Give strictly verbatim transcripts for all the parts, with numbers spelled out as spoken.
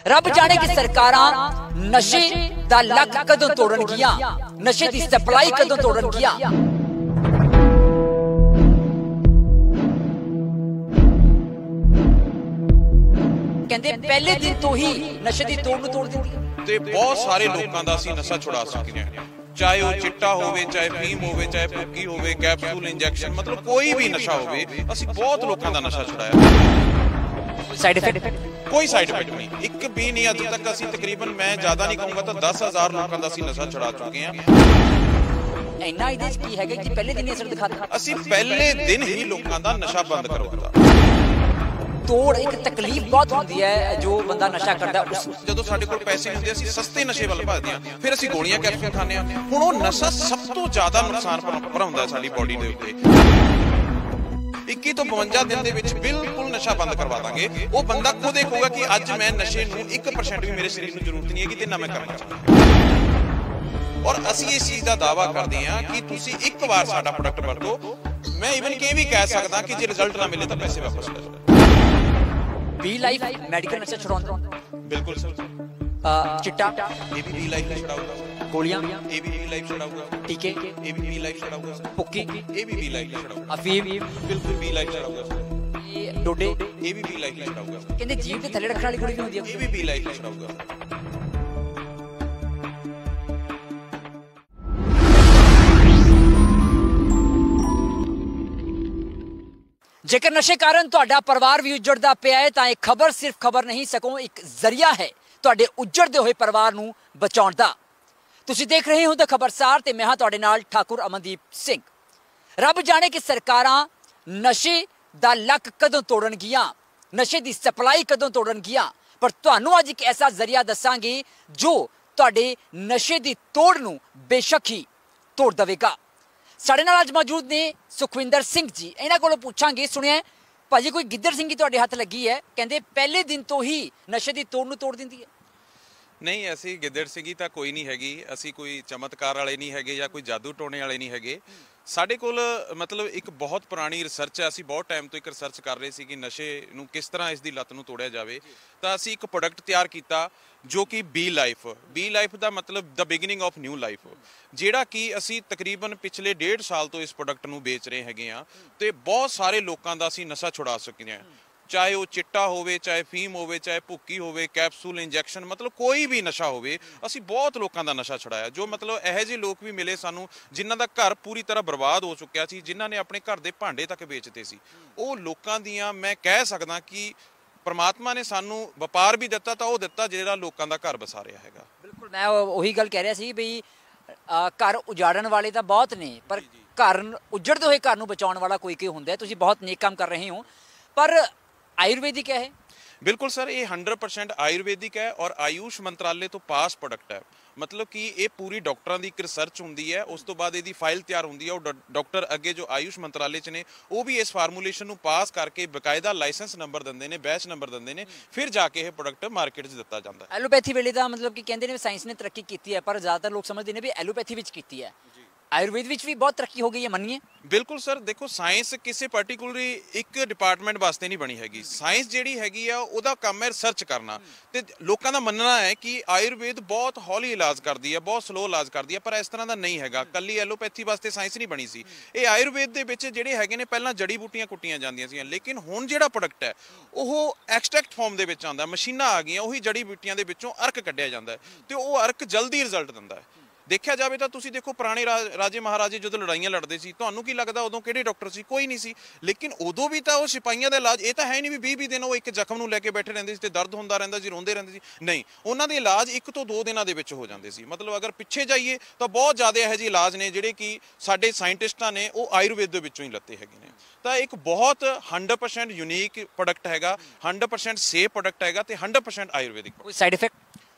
रब जाने कि सरकारां नशे दा लक कदों तोड़नगियां, नशे दी सप्लाई कदों तोड़नगियां। कहंदे पहले दिन तो ही नशे दी तोड़ नूं तोड़ दिंदी ते बहुत सारे लोकां दा असीं नशा छुड़ा सकते हैं, चाहे वो चिट्टा होवे, चाहे फीम होवे, चाहे भुक्की होवे, कैप्सूल इंजैक्शन, मतलब कोई भी नशा होवे, असीं बहुत लोकां दा नशा छुड़ाया। साइड इफेक्ट कोई साइड इफेक्ट नहीं, एक भी नहीं। अज तक असीं तकरीबन मैं ज्यादा नहीं कहूंगा तो दस हजार लोकां दा असीं नशा छुड़ा चुके हैं। इन्ना इहदे च की हैगा कि पहले दिन ही असर दिखाता, असीं पहले दिन ही लोकां दा नशा बंद करवाता। तोड़ एक तकलीफ बहुत होती है जो बंदा नशा करता है उस ਜਦੋਂ ਸਾਡੇ ਕੋਲ ਪੈਸੇ ਹੁੰਦੇ ਅਸੀਂ ਸਸਤੇ ਨਸ਼ੇ ਵੱਲ ਭੱਜਦੇ ਹਾਂ, ਫਿਰ ਅਸੀਂ ਗੋਲੀਆਂ ਕੈਪਸੂਲ ਖਾਂਦੇ ਹਾਂ। ਹੁਣ ਉਹ ਨਸ਼ਾ ਸਭ ਤੋਂ ਜ਼ਿਆਦਾ ਨੁਕਸਾਨ ਪਹੁੰਚਾਉਂਦਾ ਸਾਡੀ ਬੋਡੀ ਦੇ ਉੱਤੇ। ਇੱਕੀ ਤੋਂ ਬਵੰਜਾ ਦਿਨ ਦੇ ਵਿੱਚ ਬਿਲਕੁਲ ਨਸ਼ਾ ਬੰਦ ਕਰਵਾ ਦਾਂਗੇ। ਉਹ ਬੰਦਾ ਖੁਦ ਇਹ ਕਹੂਗਾ ਕਿ ਅੱਜ ਮੈਂ ਨਸ਼ੇ ਨੂੰ ਇੱਕ ਪਰਸੈਂਟ ਵੀ ਮੇਰੇ ਸਰੀਰ ਨੂੰ ਜ਼ਰੂਰਤ ਨਹੀਂ ਹੈਗੀ ਤੇ ਨਾ ਮੈਂ ਕਰਨਾ ਚਾਹੁੰਦਾ। ਔਰ ਅਸੀਂ ਇਸ ਚੀਜ਼ ਦਾ ਦਾਅਵਾ ਕਰਦੇ ਹਾਂ ਕਿ ਤੁਸੀਂ ਇੱਕ ਵਾਰ ਸਾਡਾ ਪ੍ਰੋਡਕਟ ਵਰਤੋ। ਮੈਂ ਇਵਨ ਕਿ ਇਹ ਵੀ ਕਹਿ ਸਕਦਾ ਕਿ ਜੇ ਰਿਜ਼ਲਟ ਨਾ ਮਿਲੇ ਤਾਂ ਪੈਸੇ ਵਾਪਸ ਲੈ ਜਾਓ। बी लाइफ मेडिकल नशा छुड़ाउंदा, बिल्कुल सर। चिट्टा ये भी बी लाइफ छुड़ाऊगा, गोलियां ये भी बी लाइफ छुड़ाऊगा, टीके ये भी बी लाइफ छुड़ाऊगा सर, भुक्की ये भी बी लाइफ छुड़ाऊगा, अफीम बिल्कुल बी लाइफ छुड़ाऊगा सर, ये डोडे ये भी बी लाइफ छुड़ाऊगा, कहंदे जीभ दे थल्ले रखण वाली गोली भी हुंदी है, ये भी बी लाइफ छुड़ाऊगा। जेकर नशे कारण तुहाडा परिवार भी उजड़दा पिया है तां इह खबर सिर्फ खबर नहीं सगों एक जरिया है तुहाडे उजड़दे होए परिवार नूं बचाउण दा। तुसीं देख रहे हो द खबरसार ते मैं हां तुहाडे नाल ठाकुर अमनदीप सिंह। रब जाने कि सरकारां नशे दा लक कदों तोड़नगियां, नशे दी सप्लाई कदों तोड़नगियां, पर तुहानूं अज एक ऐसा जरिया दस्सांगे जो तुहाडे नशे दी तोड़ नूं बेशक ही तोड़ देवेगा। साडे नाल अज मौजूद ने सुखविंदर सिंह जी, इन्हां कोलों पुछांगे। सुनिया भाजी कोई गिद्दड़ सिंह तुहाडे हत्थ लगी है, कहंदे पहले दिन तो ही नशे दी तोड़ नूं तोड़ दिंदी है। नहीं, असी गिद्दड़ सिंगी ਤਾਂ ਕੋਈ ਨਹੀਂ ਹੈਗੀ, ਅਸੀਂ ਕੋਈ ਚਮਤਕਾਰ ਵਾਲੇ ਨਹੀਂ ਹੈਗੇ ਜਾਂ ਕੋਈ ਜਾਦੂ ਟੋਣੇ ਵਾਲੇ ਨਹੀਂ ਹੈਗੇ। ਸਾਡੇ ਕੋਲ ਮਤਲਬ ਇੱਕ ਬਹੁਤ ਪੁਰਾਣੀ ਰਿਸਰਚ ਹੈ। ਅਸੀਂ ਬਹੁਤ ਟਾਈਮ ਤੋਂ ਇੱਕ ਰਿਸਰਚ ਕਰ ਰਹੇ ਸੀ ਕਿ ਨਸ਼ੇ ਨੂੰ ਕਿਸ ਤਰ੍ਹਾਂ ਇਸ ਦੀ ਲੱਤ ਨੂੰ ਤੋੜਿਆ ਜਾਵੇ। ਤਾਂ ਅਸੀਂ ਇੱਕ ਪ੍ਰੋਡਕਟ ਤਿਆਰ ਕੀਤਾ ਜੋ ਕਿ ਬੀ ਲਾਈਫ, ਬੀ ਲਾਈਫ ਦਾ ਮਤਲਬ the beginning of new life, ਜਿਹੜਾ ਕਿ ਅਸੀਂ ਤਕਰੀਬਨ ਪਿਛਲੇ ਡੇਢ ਸਾਲ ਤੋਂ ਇਸ ਪ੍ਰੋਡਕਟ ਨੂੰ ਵੇਚ ਰਹੇ ਹੈਗੇ ਹਾਂ ਤੇ ਬਹੁਤ ਸਾਰੇ ਲੋਕਾਂ ਦਾ ਅਸੀਂ ਨਸ਼ਾ ਛੁਡਾ ਸਕੇ ਹਾਂ। चाहे वो चिट्टा होवे, चाहे फीम होवे, चाहे भुक्की होवे, कैप्सूल इंजैक्शन, मतलब कोई भी नशा होवे, असी बहुत लोगों का नशा छुड़ाया। जो मतलब यह जे लोग भी मिले सानू जिन्हां दा घर पूरी तरह बर्बाद हो चुकिया सी, जिन्हां ने अपने घर दे भांडे तक बेचते सी, वो लोगों दियां मैं कह सकदा कि परमात्मा ने सानू वपार भी दिता तो वो दिता जिहड़ा लोगों का घर बसा रहा हैगा। बिल्कुल मैं उही गल कह रहा सी भी घर उजाड़न वाले तो बहुत ने, पर घर उजड़ते हुए घर नूं बचाउण वाला कोई कोई हुंदा है। तुसीं बहुत नेक काम कर रहे हो, पर आयुर्वेदिक है? बिल्कुल सर, ये हंड्रेड परसेंट आयुर्वेदिक है और आयुष मंत्रालय तो पास प्रोडक्ट है। मतलब कि ये पूरी डॉक्टरां दी एक रिसर्च हुंदी है, उस तो बाद इहदी फाइल तैयार हुंदी है और डॉक्टर अगे जो आयुष मंत्रालय च ने वो भी इस फार्मूलेशन नूं पास करके बकायदा लाइसेंस नंबर दिंदे ने, बैच नंबर दिंदे ने, फिर जाके ये प्रोडक्ट मार्केट च दिता जाता है। एलोपैथी वेले दा मतलब कि कहंदे ने साइंस ने तरक्की कीती है, पर ज़्यादातर लोग समझते हैं भी एलोपैथी विच कीती है। आयुर्वेद विच भी बहुत तरक्की हो गई है, मनिए? बिल्कुल सर, देखो साइंस किसी पर्टिकुलर एक डिपार्टमेंट वास्ते नहीं बनी हैगी। साइंस जिहड़ी हैगी आ उहदा काम है रिसर्च करना ते लोकां दा मनना है कि आयुर्वेद बहुत हौली इलाज करदी है, बहुत स्लो इलाज करदी है, पर इस तरह दा नहीं हैगा। कल्ली एलोपैथी वास्ते साइंस नहीं बनी सी। ये आयुर्वेद दे विच जिहड़े हैगे ने पहलां जड़ी बूटियां कुट्टियां जांदियां सी, लेकिन हुण जिहड़ा प्रोडक्ट है ਉਹ ਐਕਸਟ੍ਰੈਕਟ ਫਾਰਮ ਦੇ ਵਿੱਚ ਆਉਂਦਾ, ਮਸ਼ੀਨਾਂ ਆ ਗਈਆਂ, ਉਹੀ ਜੜੀ ਬੂਟੀਆਂ ਦੇ ਵਿੱਚੋਂ ਅਰਕ ਕੱਢਿਆ ਜਾਂਦਾ ਤੇ ਉਹ ਅਰਕ ਜਲਦੀ ਰਿਜ਼ਲਟ ਦਿੰਦਾ ਹੈ। देखा जाए तो तुसी देखो पुराने राजे महाराजे जो लड़ाइयां लड़ते सी, तुहानू की लगता उदों किहड़े डॉक्टर सी? कोई नहीं सी। लेकिन उदों भी तो सिपाहियों का इलाज ये तो है नहीं भी बीस बीस दिन वो एक जख्म नूं लैके बैठे रहंदे सी ते दर्द हुंदा रहिंदा सी, रोंदे रहिंदे सी। नहीं, उन्हां दे इलाज एक तो दो दिनां दे विच हो जांदे सी। मतलब अगर पिछे जाइए तो बहुत ज़्यादा इहो जिहे इलाज ने जिहड़े कि साडे साइंटिस्टां ने वो आयुर्वेद दे विचों ही लत्ते हैगे ने। तो एक बहुत हंड्रेड परसेंट यूनीक प्रोडक्ट हैगा, हंड्रेड परसेंट सेफ प्रोडक्ट हैगा ते हंड्रेड परसेंट आयुर्वेदिक। कोई साइड इफेक्ट?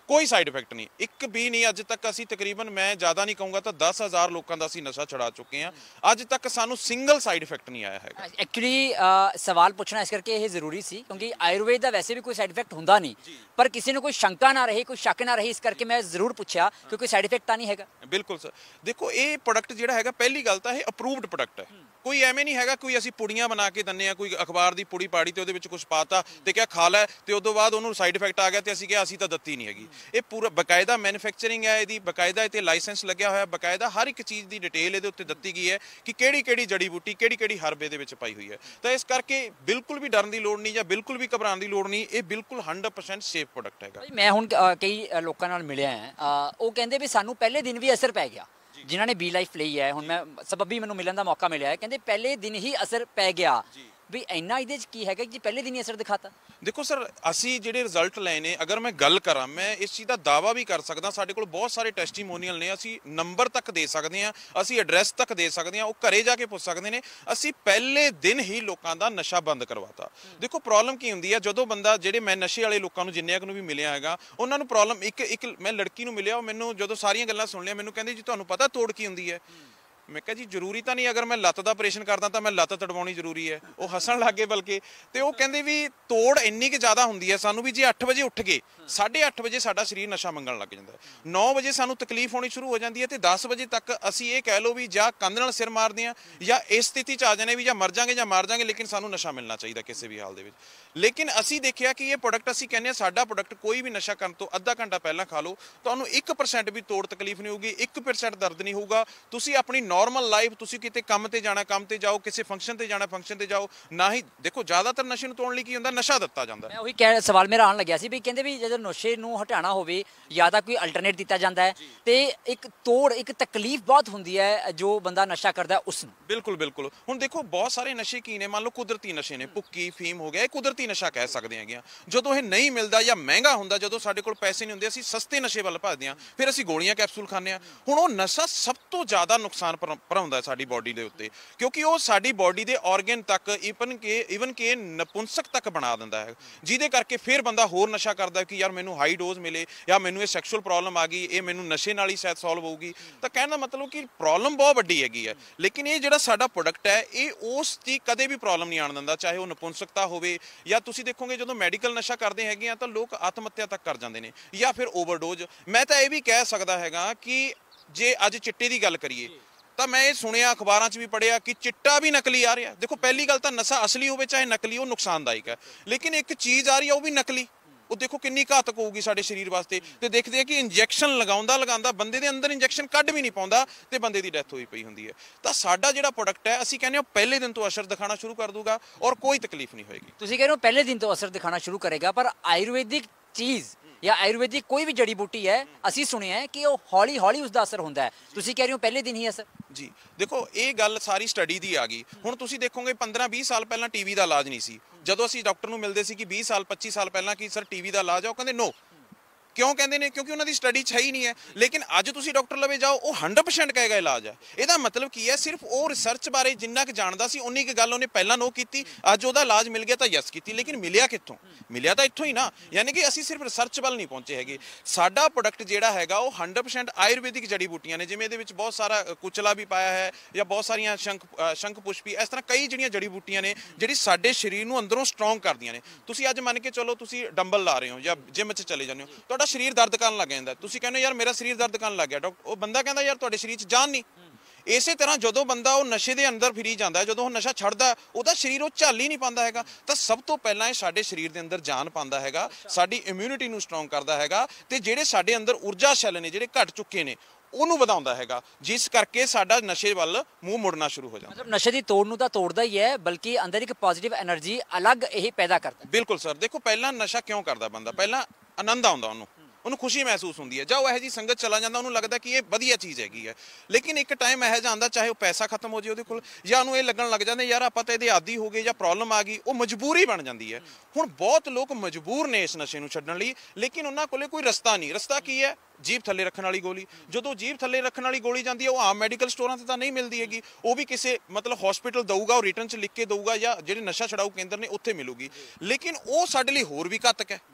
ਕੋਈ ਸਾਈਡ ਇਫੈਕਟ ਨਹੀਂ, ਇੱਕ ਵੀ ਨਹੀਂ। ਅੱਜ ਤੱਕ ਅਸੀਂ ਤਕਰੀਬਨ, ਮੈਂ ਜ਼ਿਆਦਾ ਨਹੀਂ ਕਹੂੰਗਾ ਤਾਂ ਦਸ ਹਜ਼ਾਰ ਲੋਕਾਂ ਦਾ ਅਸੀਂ ਨਸ਼ਾ ਛੁਡਾ ਚੁੱਕੇ ਹਾਂ। ਅੱਜ ਤੱਕ ਸਾਨੂੰ ਸਿੰਗਲ ਸਾਈਡ ਇਫੈਕਟ ਨਹੀਂ ਆਇਆ ਹੈਗਾ। ਐਕਚੁਅਲੀ ਸਵਾਲ ਪੁੱਛਣਾ ਇਸ ਕਰਕੇ ਇਹ ਜ਼ਰੂਰੀ ਸੀ ਕਿਉਂਕਿ ਆਯੁਰਵੇਦ ਦਾ ਵੈਸੇ ਵੀ ਕੋਈ ਸਾਈਡ ਇਫੈਕਟ ਹੁੰਦਾ ਨਹੀਂ, ਪਰ ਕਿਸੇ ਨੂੰ ਕੋਈ ਸ਼ੰਕਾ ਨਾ ਰਹੇ, ਕੋਈ ਸ਼ੱਕ ਨਾ ਰਹੇ, ਇਸ ਕਰਕੇ ਮੈਂ ਜ਼ਰੂਰ ਪੁੱਛਿਆ ਕਿ ਕੋਈ ਸਾਈਡ ਇਫੈਕਟ ਤਾਂ ਨਹੀਂ ਹੈਗਾ। ਬਿਲਕੁਲ ਸਰ, ਦੇਖੋ ਇਹ ਪ੍ਰੋਡਕਟ ਜਿਹੜਾ ਹੈਗਾ, ਪਹਿਲੀ ਗੱਲ ਤਾਂ ਇਹ ਅਪਰੂਵਡ ਪ੍ਰੋਡਕਟ ਹੈ। ਕੋਈ ਐਵੇਂ ਨਹੀਂ ਹੈਗਾ ਕੋਈ ਅਸੀਂ ਪੁੜੀਆਂ ਬਣਾ ਕੇ ਦਿੰਦੇ ਆ, ਕੋਈ ਅਖਬਾਰ ਦੀ ਪੁੜੀ ਪਾੜੀ ਤੇ ਉਹਦੇ ਵਿੱਚ ਕੁਝ ਪਾਤਾ ਤੇ ਕਿਹਾ ਖਾ ਲੈ ਤੇ ਉਦੋਂ ਬਾਅਦ ਉਹਨੂੰ ਸਾਈਡ ਇਫੈਕਟ ਆ ਗਿਆ ਤੇ ਅਸੀਂ ਕਿਹਾ ਅਸੀਂ ਤਾਂ ਦਿੱਤੀ ਨਹੀਂ ਹੈਗੀ। ਇਹ ਪੂਰਾ ਬਕਾਇਦਾ ਮੈਨੂਫੈਕਚਰਿੰਗ ਹੈ ਇਹਦੀ, ਬਕਾਇਦਾ ਇਹ ਤੇ ਲਾਇਸੈਂਸ ਲੱਗਿਆ ਹੋਇਆ, ਬਕਾਇਦਾ ਹਰ ਇੱਕ ਚੀਜ਼ ਦੀ ਡਿਟੇਲ ਇਹਦੇ ਉੱਤੇ ਦਿੱਤੀ ਗਈ ਹੈ ਕਿ ਕਿਹੜੀ ਕਿਹੜੀ ਜੜੀ ਬੂਟੀ, ਕਿਹੜੀ ਕਿਹੜੀ ਹਰਬ ਇਹਦੇ ਵਿੱਚ ਪਾਈ ਹੋਈ ਹੈ। ਤਾਂ ਇਸ ਕਰਕੇ ਬਿਲਕੁਲ ਵੀ ਡਰਨ ਦੀ ਲੋੜ ਨਹੀਂ ਜਾਂ ਬਿਲਕੁਲ ਵੀ ਘਬਰਾਉਣ ਦੀ ਲੋੜ ਨਹੀਂ। ਇਹ ਬਿਲਕੁਲ ਹੰਡਰਡ ਪਰਸੈਂਟ ਸੇਫ ਪ੍ਰੋਡਕਟ ਹੈਗਾ। ਮੈਂ ਹੁਣ ਕਈ ਲੋਕਾਂ ਨਾਲ ਮਿਲਿਆ ਹਾਂ, ਉਹ ਕਹਿੰਦੇ ਵੀ ਸਾਨੂੰ ਪਹਿਲੇ ਦਿਨ ਵੀ ਅਸਰ ਪੈ ਗਿਆ, ਜਿਨ੍ਹਾਂ ਨੇ ਬੀ ਲਾਈਫ ਲਈ ਹੈ। ਹੁਣ ਮੈਂ ਸਬੱਬੀ ਮੈਨੂੰ ਮਿਲਣ ਦਾ ਮੌਕਾ ਮਿਲਿਆ ਹੈ, ਕਹਿੰਦੇ ਪਹਿਲੇ ਦਿਨ ਹੀ ਅਸਰ ਪੈ ਗਿਆ। ਵੀ ਇੰਨਾ ਇਹਦੇ 'ਚ ਕੀ ਹੈਗਾ ਕਿ ਪਹਿਲੇ ਦਿਨ ਹੀ ਅਸਰ ਦਿਖਾਤਾ? ਦੇਖੋ ਸਰ, ਅਸੀਂ ਜਿਹੜੇ ਰਿਜ਼ਲਟ ਲਏ ਨੇ, ਅਗਰ ਮੈਂ ਗੱਲ ਕਰਾਂ, ਮੈਂ ਇਸ ਚੀਜ਼ ਦਾ ਦਾਅਵਾ ਵੀ ਕਰ ਸਕਦਾ, ਸਾਡੇ ਕੋਲ ਬਹੁਤ ਸਾਰੇ ਟੈਸਟੀਮੋਨੀਅਲ ਨੇ, ਅਸੀਂ ਨੰਬਰ ਤੱਕ ਦੇ ਸਕਦੇ ਹਾਂ, ਅਸੀਂ ਐਡਰੈਸ ਤੱਕ ਦੇ ਸਕਦੇ ਹਾਂ, ਉਹ ਘਰੇ ਜਾ ਕੇ ਪੁੱਛ ਸਕਦੇ ਨੇ। ਅਸੀਂ ਪਹਿਲੇ ਦਿਨ ਹੀ ਲੋਕਾਂ ਦਾ ਨਸ਼ਾ ਬੰਦ ਕਰਵਾਤਾ। ਦੇਖੋ ਪ੍ਰੋਬਲਮ ਕੀ ਹੁੰਦੀ ਹੈ, ਜਦੋਂ ਬੰਦਾ, ਜਿਹੜੇ ਮੈਂ ਨਸ਼ੇ ਵਾਲੇ ਲੋਕਾਂ ਨੂੰ ਜਿੰਨਿਆਂ ਨੂੰ ਵੀ ਮਿਲਿਆ ਹੈਗਾ, ਉਹਨਾਂ ਨੂੰ ਪ੍ਰੋਬਲਮ ਇੱਕ ਇੱਕ ਮੈਂ ਲੜਕੀ ਨੂੰ ਮਿਲਿਆ, ਉਹ ਮੈਨੂੰ ਜਦੋਂ ਸਾਰੀਆਂ ਗੱਲਾਂ ਸੁਣ ਲਿਆ, ਮੈਨੂੰ ਕਹਿੰਦੀ ਜੀ ਤੁਹਾਨੂੰ ਪਤਾ ਤੋੜ ਕੀ ਹੁੰਦੀ ਹੈ? ਮੈਂ ਕਿਹਾ ਜੀ ਜ਼ਰੂਰੀ ਤਾਂ ਨਹੀਂ, ਅਗਰ ਮੈਂ ਲੱਤ ਦਾ ਆਪਰੇਸ਼ਨ ਕਰਦਾ ਤਾਂ ਮੈਂ ਲੱਤ ਤੜਵਾਉਣੀ ਜ਼ਰੂਰੀ ਹੈ। ਉਹ ਹੱਸਣ ਲੱਗ ਗਏ ਬਲਕਿ, ਤੇ ਉਹ ਕਹਿੰਦੇ ਵੀ ਤੋੜ ਇੰਨੀ ਕਿ ਜ਼ਿਆਦਾ ਹੁੰਦੀ ਹੈ ਸਾਨੂੰ ਵੀ ਜੇ ਅੱਠ ਵਜੇ ਉੱਠ ਗਏ, ਸਾਢੇ ਅੱਠ ਵਜੇ ਸਾਡਾ ਸਰੀਰ ਨਸ਼ਾ ਮੰਗਣ ਲੱਗ ਜਾਂਦਾ, ਨੌ ਵਜੇ ਸਾਨੂੰ ਤਕਲੀਫ ਹੋਣੀ ਸ਼ੁਰੂ ਹੋ ਜਾਂਦੀ ਹੈ ਤੇ ਦਸ ਵਜੇ ਤੱਕ ਅਸੀਂ ਇਹ ਕਹਿ ਲਓ ਵੀ ਜਾਂ ਕੰਧ ਨਾਲ ਸਿਰ ਮਾਰਦੇ ਹਾਂ ਜਾਂ ਇਸ ਸਥਿਤੀ 'ਚ ਆ ਜਾਂਦੇ ਵੀ ਜਾਂ ਮਰ ਜਾਵਾਂਗੇ ਜਾਂ ਮਾਰ ਜਾਵਾਂਗੇ, ਲੇਕਿਨ ਸਾਨੂੰ ਨਸ਼ਾ ਮਿਲਣਾ ਚਾਹੀਦਾ ਕਿਸੇ ਵੀ ਹਾਲ ਦੇ ਵਿੱਚ। ਲੇਕਿਨ ਅਸੀਂ ਦੇਖਿਆ ਕਿ ਇਹ ਪ੍ਰੋਡਕਟ, ਅਸੀਂ ਕਹਿੰਦੇ ਹਾਂ ਸਾਡਾ ਪ੍ਰੋਡਕਟ ਕੋਈ ਵੀ ਨਸ਼ਾ ਕਰਨ ਤੋਂ ਅੱਧਾ ਘੰਟਾ ਪਹਿਲਾਂ ਖਾ ਲਓ, ਤੁਹਾਨੂੰ ਇੱਕ ਪਰਸੈਂਟ ਵੀ ਤੋੜ ਤਕਲੀਫ ਨਹੀਂ ਹੋਊਗੀ, ਇੱਕ ਪਰਸੈਂਟ ਦਰਦ ਨਹੀਂ ਹੋਊਗਾ। ਤੁਸੀਂ ਆਪਣੀ ਨੋਰਮਲ ਲਾਈਫ, ਤੁਸੀਂ ਕਿਤੇ ਕੰਮ ਤੇ ਜਾਣਾ ਕੰਮ ਤੇ ਜਾਓ, ਕਿਸੇ ਫੰਕਸ਼ਨ ਤੇ ਜਾਣਾ ਫੰਕਸ਼ਨ ਤੇ ਜਾਓ, ਨਾ ਹੀ ਦੇਖੋ ਜ਼ਿਆਦਾਤਰ ਨਸ਼ੇ ਨੂੰ ਤੋੜਨ ਲਈ ਕੀ ਹੁੰਦਾ, ਨਸ਼ਾ ਦਿੱਤਾ ਜਾਂਦਾ। ਮੈਂ ਉਹੀ ਕਹਿ ਸਵਾਲ ਮੇਰਾ ਆਉਣ ਲੱਗਿਆ ਸੀ ਵੀ ਕਹਿੰਦੇ ਵੀ ਜਦੋਂ ਨਸ਼ੇ ਨੂੰ ਹਟਾਉਣਾ ਹੋਵੇ ਜਾਂ ਤਾਂ ਕੋਈ ਅਲਟਰਨੇਟ ਦਿੱਤਾ ਜਾਂਦਾ ਹੈ ਤੇ ਇੱਕ ਤੋੜ, ਇੱਕ ਤਕਲੀਫ ਬਹੁਤ ਹੁੰਦੀ ਹੈ ਜੋ ਬੰਦਾ ਨਸ਼ਾ ਕਰਦਾ ਉਸ ਨੂੰ। ਬਿਲਕੁਲ ਬਿਲਕੁਲ। ਹੁਣ ਦੇਖੋ ਬਹੁਤ ਸਾਰੇ ਨਸ਼ੇ ਕੀ ਨੇ, ਮੰਨ ਲਓ ਕੁਦਰਤੀ ਨਸ਼ੇ ਨੇ, ਭੁੱਕੀ ਫੀਮ ਹੋ ਗਿਆ, ਇਹ ਕੁਦਰਤੀ ਨਸ਼ਾ ਕਹਿ ਸਕਦੇ ਹੈਗੇ ਆ। ਜਦੋਂ ਇਹ ਨਹੀਂ ਮਿਲਦਾ ਜਾਂ ਮਹਿੰਗਾ ਹੁੰਦਾ, ਜਦੋਂ ਸਾਡੇ ਕੋਲ ਪੈਸੇ ਨਹੀਂ ਹੁੰਦੇ, ਅਸੀਂ ਸਸਤੇ ਨਸ਼ੇ ਵੱਲ ਭੱਜਦੇ ਹਾਂ, ਫਿਰ ਅਸੀਂ ਗੋਲੀਆਂ ਕੈਪਸੂਲ ਖਾਂਦੇ ਹਾਂ। ਹੁਣ ਉਹ ਨਸ਼ਾ ਸਭ ਤੋਂ ਜ਼ਿਆਦਾ ਨੁਕਸਾਨ ਭਰਾਉਂਦਾ ਸਾਡੀ ਬੋਡੀ ਦੇ ਉੱਤੇ, ਕਿਉਂਕਿ ਉਹ ਸਾਡੀ ਬੋਡੀ ਦੇ ਆਰਗਨ ਤੱਕ ਈਵਨ ਕਿ ਈਵਨ ਕਿ ਨਪੁੰਸਕ ਤੱਕ ਬਣਾ ਦਿੰਦਾ ਹੈ, ਜਿਹਦੇ ਕਰਕੇ ਫਿਰ ਬੰਦਾ ਹੋਰ ਨਸ਼ਾ ਕਰਦਾ ਕਿ ਯਾਰ ਮੈਨੂੰ ਹਾਈ ਡੋਜ਼ ਮਿਲੇ ਜਾਂ ਮੈਨੂੰ ਇਹ ਸੈਕਸ਼ੂਅਲ ਪ੍ਰੋਬਲਮ ਆ ਗਈ, ਇਹ ਮੈਨੂੰ ਨਸ਼ੇ ਨਾਲ ਹੀ ਸ਼ਾਇਦ ਸੋਲਵ ਹੋਊਗੀ। ਤਾਂ ਕਹਿਣ ਦਾ ਮਤਲਬ ਕਿ ਪ੍ਰੋਬਲਮ ਬਹੁਤ ਵੱਡੀ ਹੈਗੀ ਹੈ, ਲੇਕਿਨ ਇਹ ਜਿਹੜਾ ਸਾਡਾ ਪ੍ਰੋਡਕਟ ਹੈ ਇਹ ਉਸ ਦੀ ਕਦੇ ਵੀ ਪ੍ਰੋਬਲਮ ਨਹੀਂ ਆਉਣ ਦਿੰਦਾ, ਚਾਹੇ ਉਹ ਨਪੁੰਸਕਤਾ ਹੋਵੇ ਜਾਂ ਤੁਸੀਂ ਦੇਖੋਗੇ ਜਦੋਂ ਮੈਡੀਕਲ ਨਸ਼ਾ ਕਰਦੇ ਹੈਗੇ ਆ ਤਾਂ ਲੋਕ ਆਤਮ ਹੱਤਿਆ ਤੱਕ ਕਰ ਜਾਂਦੇ ਨੇ ਜਾਂ ਫਿਰ ਓਵਰਡੋਜ਼। ਮੈਂ ਤਾਂ ਇਹ ਵੀ ਕਹਿ ਸਕਦਾ ਹੈਗਾ ਕਿ ਜੇ ਅੱਜ ਚਿੱਟੇ ਦੀ ਗੱਲ ਕਰੀਏ ਤਾਂ ਮੈਂ ਇਹ ਸੁਣਿਆ, ਅਖਬਾਰਾਂ 'ਚ ਵੀ ਪੜ੍ਹਿਆ ਕਿ ਚਿੱਟਾ ਵੀ ਨਕਲੀ ਆ ਰਿਹਾ। ਦੇਖੋ ਪਹਿਲੀ ਗੱਲ ਤਾਂ ਨਸ਼ਾ ਅਸਲੀ ਹੋਵੇ ਚਾਹੇ ਨਕਲੀ, ਉਹ ਨੁਕਸਾਨਦਾਇਕ ਹੈ, ਲੇਕਿਨ ਇੱਕ ਚੀਜ਼ ਆ ਰਹੀ ਹੈ ਉਹ ਵੀ ਨਕਲੀ, ਉਹ ਦੇਖੋ ਕਿੰਨੀ ਘਾਤਕ ਹੋਊਗੀ ਸਾਡੇ ਸਰੀਰ ਵਾਸਤੇ। ਤੇ ਦੇਖਦੇ ਆ ਕਿ ਇੰਜੈਕਸ਼ਨ ਲਗਾਉਂਦਾ ਲਗਾਉਂਦਾ ਬੰਦੇ ਦੇ ਅੰਦਰ ਇੰਜੈਕਸ਼ਨ ਕੱਢ ਵੀ ਨਹੀਂ ਪਾਉਂਦਾ ਤੇ ਬੰਦੇ ਦੀ ਡੈਥ ਹੋਈ ਪਈ ਹੁੰਦੀ ਹੈ। ਤਾਂ ਸਾਡਾ ਜਿਹੜਾ ਪ੍ਰੋਡਕਟ ਹੈ ਅਸੀਂ ਕਹਿੰਦੇ ਹਾਂ ਪਹਿਲੇ ਦਿਨ ਤੋਂ ਅਸਰ ਦਿਖਾਉਣਾ ਸ਼ੁਰੂ ਕਰ ਦੂਗਾ ਔਰ ਕੋਈ ਤਕਲੀਫ ਨਹੀਂ ਹੋਏਗੀ। ਤੁਸੀਂ ਕਹਿੰਦੇ ਹੋ ਪਹਿਲੇ ਦਿਨ ਤੋਂ ਅਸਰ ਦਿਖਾਉਣਾ ਸ਼ੁਰੂ ਕਰੇਗਾ, ਪਰ ਆਯੁਰਵੈਦਿਕ ਚੀਜ਼ ਜਾਂ ਆਯੁਰਵੈਦਿਕ ਕੋਈ ਵੀ ਜੜੀ ਬੂਟੀ ਹੈ, ਅਸੀਂ ਸੁਣਿਆ ਹੈ ਕਿ ਉਹ ਹੌਲੀ ਹੌਲੀ ਉਸ ਦਾ ਅਸਰ ਹੁੰਦਾ ਹੈ, ਤੁਸੀਂ ਕਹਿ ਰਹੇ ਹੋ ਪਹਿਲੇ ਦਿਨ ਹੀ ਅਸਰ? ਜੀ ਦੇਖੋ ਇਹ ਗੱਲ ਸਾਰੀ ਸਟੱਡੀ ਦੀ ਆ ਗਈ। ਹੁਣ ਤੁਸੀਂ ਦੇਖੋਗੇ ਪੰਦਰਾਂ ਵੀਹ ਸਾਲ ਪਹਿਲਾਂ ਟੀਵੀ ਦਾ ਇਲਾਜ ਨਹੀਂ ਸੀ। ਜਦੋਂ ਅਸੀਂ ਡਾਕਟਰ ਨੂੰ ਮਿਲਦੇ ਸੀ ਕਿ ਵੀਹ ਸਾਲ ਪੱਚੀ ਸਾਲ ਪਹਿਲਾਂ ਕਿ ਸਰ ਟੀਵੀ ਦਾ ਇਲਾਜ ਆ, ਉਹ ਕਹਿੰਦੇ ਨੋ। ਕਿਉਂ ਕਹਿੰਦੇ ਨੇ? ਕਿਉਂਕਿ ਉਹਨਾਂ ਦੀ ਸਟੱਡੀ 'ਚ ਹੈ ਹੀ ਨਹੀਂ ਹੈ। ਲੇਕਿਨ ਅੱਜ ਤੁਸੀਂ ਡਾਕਟਰ ਲਵੇ ਜਾਓ, ਉਹ ਹੰਡਰਡ ਪਰਸੈਂਟ ਕਹੇਗਾ ਇਲਾਜ ਹੈ। ਇਹਦਾ ਮਤਲਬ ਕੀ ਹੈ? ਸਿਰਫ ਉਹ ਰਿਸਰਚ ਬਾਰੇ ਜਿੰਨਾ ਕੁ ਜਾਣਦਾ ਸੀ ਉਨੀ ਕੁ ਗੱਲ ਉਹਨੇ ਪਹਿਲਾਂ ਨੋ ਕੀਤੀ, ਅੱਜ ਉਹਦਾ ਇਲਾਜ ਮਿਲ ਗਿਆ ਤਾਂ ਯੈਸ ਕੀਤੀ। ਲੇਕਿਨ ਮਿਲਿਆ ਕਿੱਥੋਂ? ਮਿਲਿਆ ਤਾਂ ਇੱਥੋਂ ਹੀ ਨਾ। ਯਾਨੀ ਕਿ ਅਸੀਂ ਸਿਰਫ ਰਿਸਰਚ ਵੱਲ ਨਹੀਂ ਪਹੁੰਚੇ ਹੈਗੇ। ਸਾਡਾ ਪ੍ਰੋਡਕਟ ਜਿਹੜਾ ਹੈਗਾ ਉਹ ਹੰਡਰਡ ਪਰਸੈਂਟ ਆਯੁਰਵੈਦਿਕ ਜੜੀ ਬੂਟੀਆਂ ਨੇ, ਜਿਵੇਂ ਇਹਦੇ ਵਿੱਚ ਬਹੁਤ ਸਾਰਾ ਕੁਚਲਾ ਵੀ ਪਾਇਆ ਹੈ ਜਾਂ ਬਹੁਤ ਸਾਰੀਆਂ ਸ਼ੰਖ ਸ਼ੰਖ ਪੁਸ਼ਪੀ, ਇਸ ਤਰ੍ਹਾਂ ਕਈ ਜਿਹੜੀਆਂ ਜੜੀ ਬੂਟੀਆਂ ਨੇ ਜਿਹੜੀ ਸਾਡੇ ਸਰੀਰ ਨੂੰ ਅੰਦਰੋਂ ਸਟਰੋਂਗ ਕਰਦੀਆਂ ਨੇ। ਤੁਸੀਂ ਅੱਜ ਮੰਨ ਕੇ ਚਲੋ ਤੁਸੀਂ ਡੰਬਲ ਲਾ ਰਹੇ ਹੋ ਜਾਂ ਜਿਮ 'ਚ ਚਲੇ ਜਾਂਦੇ ਹੋ, ਤੁਹਾਡਾ ਸਰੀਰ ਦਰਦ ਕਰਨ ਲੱਗ ਜਾਂਦਾ, ਤੁਸੀਂ ਕਹਿੰਦੇ ਯਾਰ ਮੇਰਾ ਸਰੀਰ ਦਰਦ ਕਰਨ ਲੱਗ ਗਿਆ, ਡਾਕਟਰ ਉਹ ਬੰਦਾ ਕਹਿੰਦਾ ਯਾਰ ਤੁਹਾਡੇ ਸਰੀਰ 'ਚ ਜਾਨ ਨਹੀਂ। ਇਸੇ ਤਰ੍ਹਾਂ ਜਦੋਂ ਬੰਦਾ ਉਹ ਨਸ਼ੇ ਦੇ ਅੰਦਰ ਫਿਰੀ ਜਾਂਦਾ, ਜਦੋਂ ਉਹ ਨਸ਼ਾ ਛੱਡਦਾ, ਉਹਦਾ ਸਰੀਰ ਉਹ ਝੱਲ ਹੀ ਨਹੀਂ ਪਾਉਂਦਾ ਹੈਗਾ। ਤਾਂ ਸਭ ਤੋਂ ਪਹਿਲਾਂ ਇਹ ਸਾਡੇ ਸਰੀਰ ਦੇ ਅੰਦਰ ਜਾਨ ਪਾਉਂਦਾ ਹੈਗਾ, ਸਾਡੀ ਇਮਿਊਨਿਟੀ ਨੂੰ ਸਟਰੋਂਗ ਕਰਦਾ ਹੈਗਾ ਤੇ ਜਿਹੜੇ ਸਾਡੇ ਅੰਦਰ ਊਰਜਾ ਸੈੱਲ ਨੇ ਜਿਹੜੇ ਘਟ ਚੁੱਕੇ ਨੇ ਉਹਨੂੰ ਵਧਾਉਂਦਾ ਹੈਗਾ, ਜਿਸ ਕਰਕੇ ਸਾਡਾ ਨਸ਼ੇ ਵੱਲ ਮੂੰਹ ਮੁੜਨਾ ਸ਼ੁਰੂ ਹੋ ਜਾਂਦਾ। ਮਤਲਬ ਨਸ਼ੇ ਦੀ ਤੋੜ ਨੂੰ ਤਾਂ ਤੋੜਦਾ ਹੀ ਹੈ, ਬਲਕਿ ਅੰਦਰ ਇੱਕ ਪੋਜ਼ਿਟਿਵ એનર્ਜੀ ਅਲੱਗ ਇਹ ਪੈਦਾ ਕਰਦਾ। ਬਿਲਕੁਲ ਸਰ। ਦੇਖੋ ਪਹਿਲਾਂ ਨਸ਼ਾ ਕਿਉਂ ਕਰਦਾ ਬੰਦਾ? ਪਹਿਲਾਂ ਆਨੰਦ ਆਉਂਦਾ ਉਹਨੂੰ, ਉਹਨੂੰ ਖੁਸ਼ੀ ਮਹਿਸੂਸ ਹੁੰਦੀ ਹੈ, ਜਾਂ ਉਹ ਇਹੋ ਜਿਹੀ ਸੰਗਤ ਚਲਾ ਜਾਂਦਾ, ਉਹਨੂੰ ਲੱਗਦਾ ਕਿ ਇਹ ਵਧੀਆ ਚੀਜ਼ ਹੈਗੀ ਹੈ। ਲੇਕਿਨ ਇੱਕ ਟਾਈਮ ਇਹੋ ਜਿਹਾ ਆਉਂਦਾ, ਚਾਹੇ ਉਹ ਪੈਸਾ ਖਤਮ ਹੋ ਜਾਏ ਉਹਦੇ ਕੋਲ, ਜਾਂ ਉਹਨੂੰ ਇਹ ਲੱਗਣ ਲੱਗ ਜਾਂਦੇ ਯਾਰ ਆਪਾਂ ਤਾਂ ਇਹਦੇ ਆਦੀ ਹੋ ਗਏ ਜਾਂ ਪ੍ਰੋਬਲਮ ਆ ਗਈ, ਉਹ ਮਜਬੂਰੀ ਬਣ ਜਾਂਦੀ ਹੈ। ਹੁਣ ਬਹੁਤ ਲੋਕ ਮਜਬੂਰ ਨੇ ਇਸ ਨਸ਼ੇ ਨੂੰ ਛੱਡਣ ਲਈ, ਲੇਕਿਨ ਉਹਨਾਂ ਕੋਲੇ ਕੋਈ ਰਸਤਾ ਨਹੀਂ। ਰਸਤਾ ਕੀ ਹੈ? ਜੀਭ ਥੱਲੇ ਰੱਖਣ ਵਾਲੀ ਗੋਲੀ। ਜਦੋਂ ਜੀਭ ਥੱਲੇ ਰੱਖਣ ਵਾਲੀ ਗੋਲੀ ਜਾਂਦੀ ਹੈ, ਉਹ ਆਮ ਮੈਡੀਕਲ ਸਟੋਰਾਂ 'ਤੇ ਤਾਂ ਨਹੀਂ ਮਿਲਦੀ ਹੈਗੀ, ਉਹ ਵੀ ਕਿਸੇ ਮਤਲਬ ਹਸਪੀਟਲ ਦਊਗਾ, ਉਹ ਰਿਟਰਨ 'ਚ ਲਿਖ ਕੇ ਦਊਗਾ ਜਾਂ ਜਿਹੜੇ ਨਸ਼ਾ ਛਡਾਊ ਕੇਂਦਰ ਨੇ ਉੱਥੇ ਮਿਲੂਗੀ। ਲੇਕਿਨ ਉਹ ਸਾਡੇ ਲਈ ਹੋਰ ਵੀ ਘਾਤਕ ਹੈ।